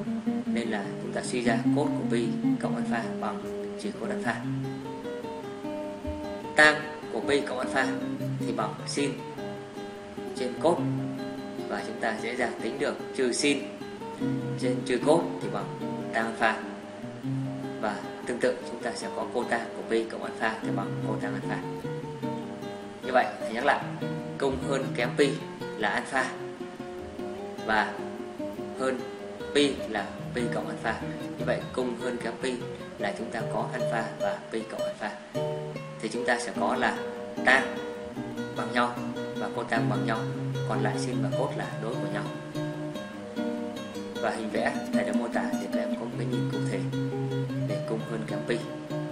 nên là chúng ta suy ra cos của pi cộng alpha bằng trừ cos alpha. Tan của pi cộng alpha thì bằng sin trên cos, và chúng ta dễ dàng tính được trừ sin trên trừ cos thì bằng tan alpha. Và tương tự chúng ta sẽ có cota của pi cộng alpha thì bằng cotang alpha. Như vậy thầy nhắc lại, cung hơn kém pi là alpha và hơn pi là pi cộng alpha. Như vậy cung hơn kém pi là chúng ta có alpha và pi cộng alpha. Thì chúng ta sẽ có là tan bằng nhau và cotang bằng nhau, còn lại sin và cos là đối của nhau. Và hình vẽ thầy đã mô tả để các em có một cái nhìn cụ thể về cung hơn kém pi.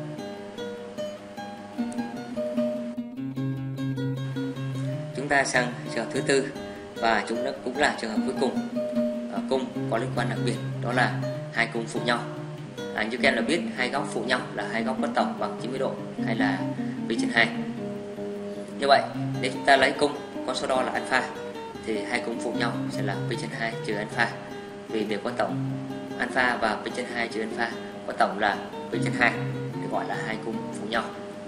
Chúng ta sang trường hợp thứ tư, và cũng là trường hợp cuối cùng. Cung có liên quan đặc biệt, đó là hai cung phụ nhau. Như các em đã biết, hai góc phụ nhau là hai góc bất tổng bằng 90 độ hay là pi trên 2. Như vậy nếu chúng ta lấy cung có số đo là alpha thì hai cung phụ nhau sẽ là pi trên 2 trừ alpha, vì đều có tổng alpha và pi trên 2 trừ alpha có tổng là pi trên 2, được gọi là hai cung phụ nhau.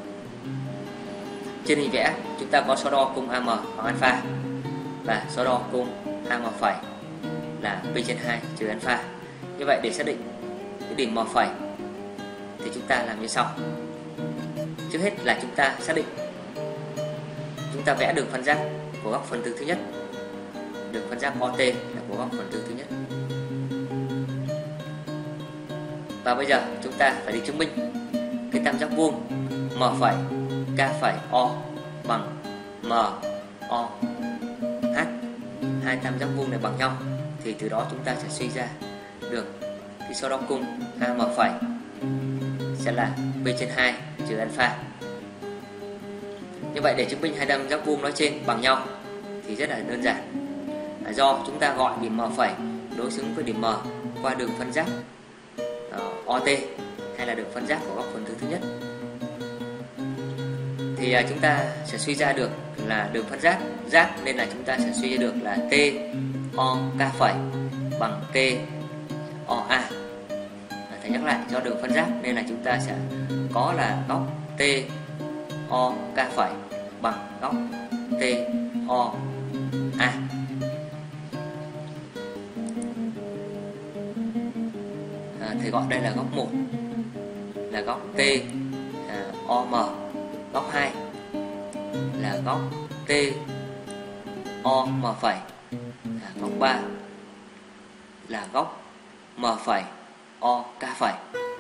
Trên hình vẽ chúng ta có số đo cung AM bằng alpha và số đo cung AM phẩy là pi trên 2 trừ alpha. Như vậy để xác định cái điểm M phẩy thì chúng ta làm như sau. Trước hết là chúng ta xác định, chúng ta vẽ đường phân giác của góc phần tư thứ nhất. Đường phân giác OT là của góc phần tư thứ nhất. Và bây giờ chúng ta phải đi chứng minh cái tam giác vuông M phẩy K phẩy O bằng M O H. Hai tam giác vuông này bằng nhau thì từ đó chúng ta sẽ suy ra được cái số đo cung AM phẩy sẽ là pi trên 2 trừ alpha. Như vậy để chứng minh hai tam giác vuông nói trên bằng nhau thì rất là đơn giản. Do chúng ta gọi điểm M phẩy đối xứng với điểm M qua đường phân giác OT hay là đường phân giác của góc phần tư thứ nhất, thì chúng ta sẽ suy ra được là đường phân giác nên là chúng ta sẽ suy ra được là T O K phẩy bằng T O A. Thầy nhắc lại, do đường phân giác nên là chúng ta sẽ có là góc T O K phẩy bằng góc T O A. Thầy gọi đây là góc 1 là góc T O M, góc 2 là góc T O M phẩy, góc 3 là góc M phẩy O K phẩy.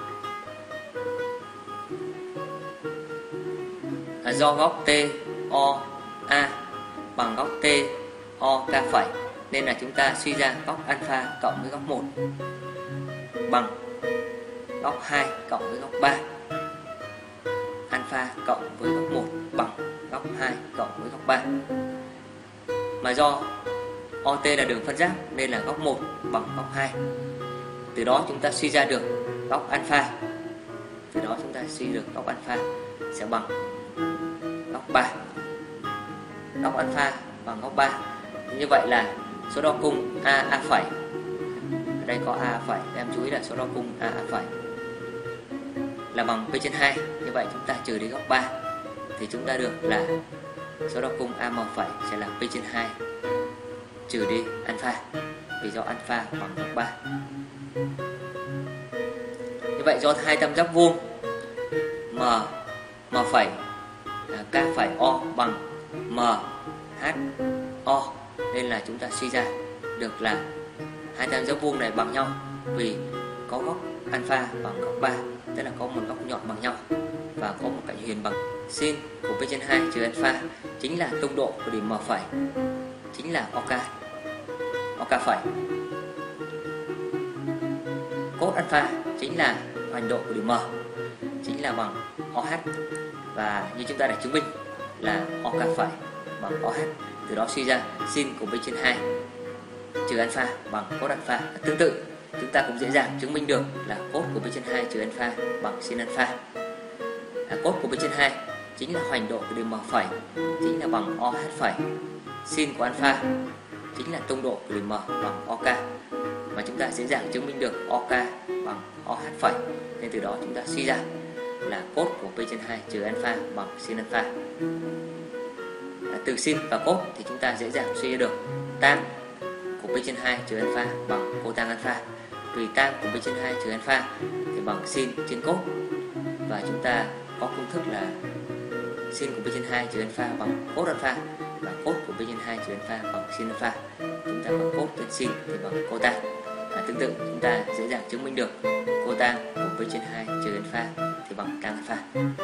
Do góc T O A bằng góc T O K phẩy nên là chúng ta suy ra góc alpha cộng với góc 1 bằng góc 2 cộng với góc 3. Alpha cộng với góc 1 bằng góc 2 cộng với góc 3. Mà do OT là đường phân giác nên là góc 1 bằng góc 2. Từ đó chúng ta suy ra được góc alpha. Từ đó chúng ta suy được góc alpha sẽ bằng góc 3. Góc alpha bằng góc 3. Như vậy là số đo cung A phẩy, ở đây có A phẩy, em chú ý là số đo cung A phẩy là bằng pi trên 2. Như vậy chúng ta trừ đi góc 3 thì chúng ta được là số đo cung AM phẩy sẽ là pi trên 2 trừ đi alpha, vì do alpha bằng góc 3. Như vậy do hai tam giác vuông M phẩy K phẩy O bằng M H O nên là chúng ta suy ra được là hai tam giác vuông này bằng nhau vì có góc alpha bằng góc 3, tức là có một góc nhọn bằng nhau và có một cạnh huyền bằng. Sin của pi trên 2 trừ alpha chính là tung độ của điểm M phẩy, chính là OK phẩy. Cos alpha chính là hoành độ của điểm M, chính là bằng OH. Và như chúng ta đã chứng minh là OK phẩy bằng OH, từ đó suy ra sin của pi trên 2 trừ alpha bằng cos alpha. Tương tự chúng ta cũng dễ dàng chứng minh được là cos của pi trên 2 trừ alpha bằng sin alpha. Cos của pi trên 2 chính là hoành độ của điểm M phẩy, chính là bằng OH phẩy. Sin của alpha chính là tung độ của điểm M bằng OK. mà chúng ta dễ dàng chứng minh được OK bằng OH phẩy, nên từ đó chúng ta suy ra là cos của P trên 2 trừ alpha bằng sin alpha. Từ sin và cos thì chúng ta dễ dàng suy ra được tan của P trên 2 trừ alpha bằng cotang alpha, tùy tan của P trên 2 trừ alpha thì bằng sin trên cos, và chúng ta có công thức là sin của P trên 2 trừ alpha bằng cos alpha, và cos của P trên 2 trừ alpha bằng sin alpha. Chúng ta bằng cos trên sin thì bằng cotang. Tương tự chúng ta dễ dàng chứng minh được cotang của P trên 2 trừ alpha thì bằng tan alpha.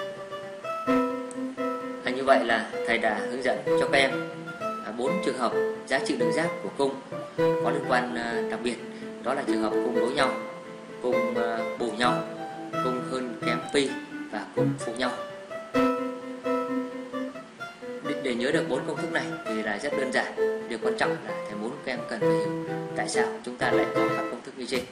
Như vậy là thầy đã hướng dẫn cho các em 4 trường hợp giá trị lượng giác của cung có liên quan đặc biệt, đó là trường hợp cung đối nhau, cung bù nhau, cung hơn kém pi và cung phụ nhau. Để nhớ được 4 công thức này thì là rất đơn giản. Điều quan trọng là thầy muốn các em cần phải hiểu tại sao chúng ta lại có các công thức như trên.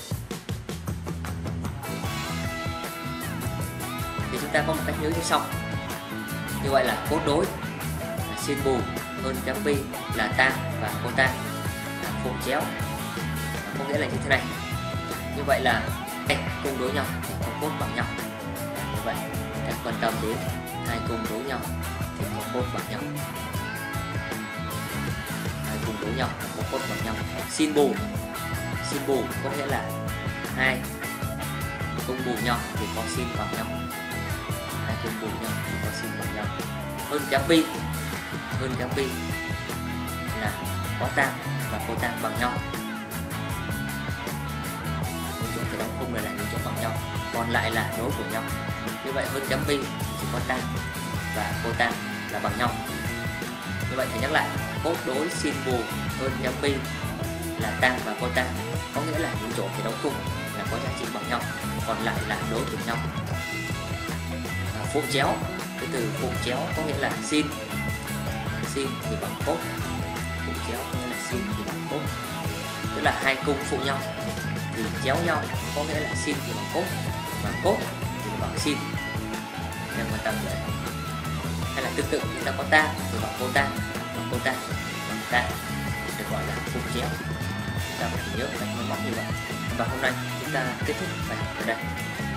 Thì chúng ta có một cách nhớ như sau. Như vậy là cos đối là sin bù hơn kém pi là tan và cotang là phụ chéo, có nghĩa là như thế này. Như vậy là cung đối nhau thì có cos bằng nhau. Như vậy các quan tâm đến hai cung đối nhau thì có cos bằng nhau. Hai cung đối nhau có cos bằng nhau. Sin bù có nghĩa là hai cung bù nhau thì có sin bằng nhau. Hai cung bù nhau thì có sin bằng nhau. Hơn kém pi là có tan và cotang bằng nhau. Những chỗ thì đóng khung này là những chỗ bằng nhau, còn lại là đối của nhau. Như vậy hơn kém pi chỉ có tan và cotang là bằng nhau. Như vậy thầy nhắc lại, cos đối sin bù hơn kém pi là tan và cotang, có nghĩa là những chỗ thì đóng khung là có giá trị bằng nhau, còn lại là đối của nhau. Phụ chéo, cái từ phụ chéo có nghĩa là sin thì bằng cos, phụ chéo có nghĩa là sin thì bằng cos, tức là hai cung phụ nhau thì chéo nhau, có nghĩa là sin thì bằng cos và cos thì bằng sin. Nên quan tâm đấy. Hay là tương tự chúng ta có tan thì bằng cotang và cotang bằng tan, được gọi là phụ chéo. Chúng ta phải nhớ cách máy móc như vậy. Và hôm nay chúng ta kết thúc bài học ở đây.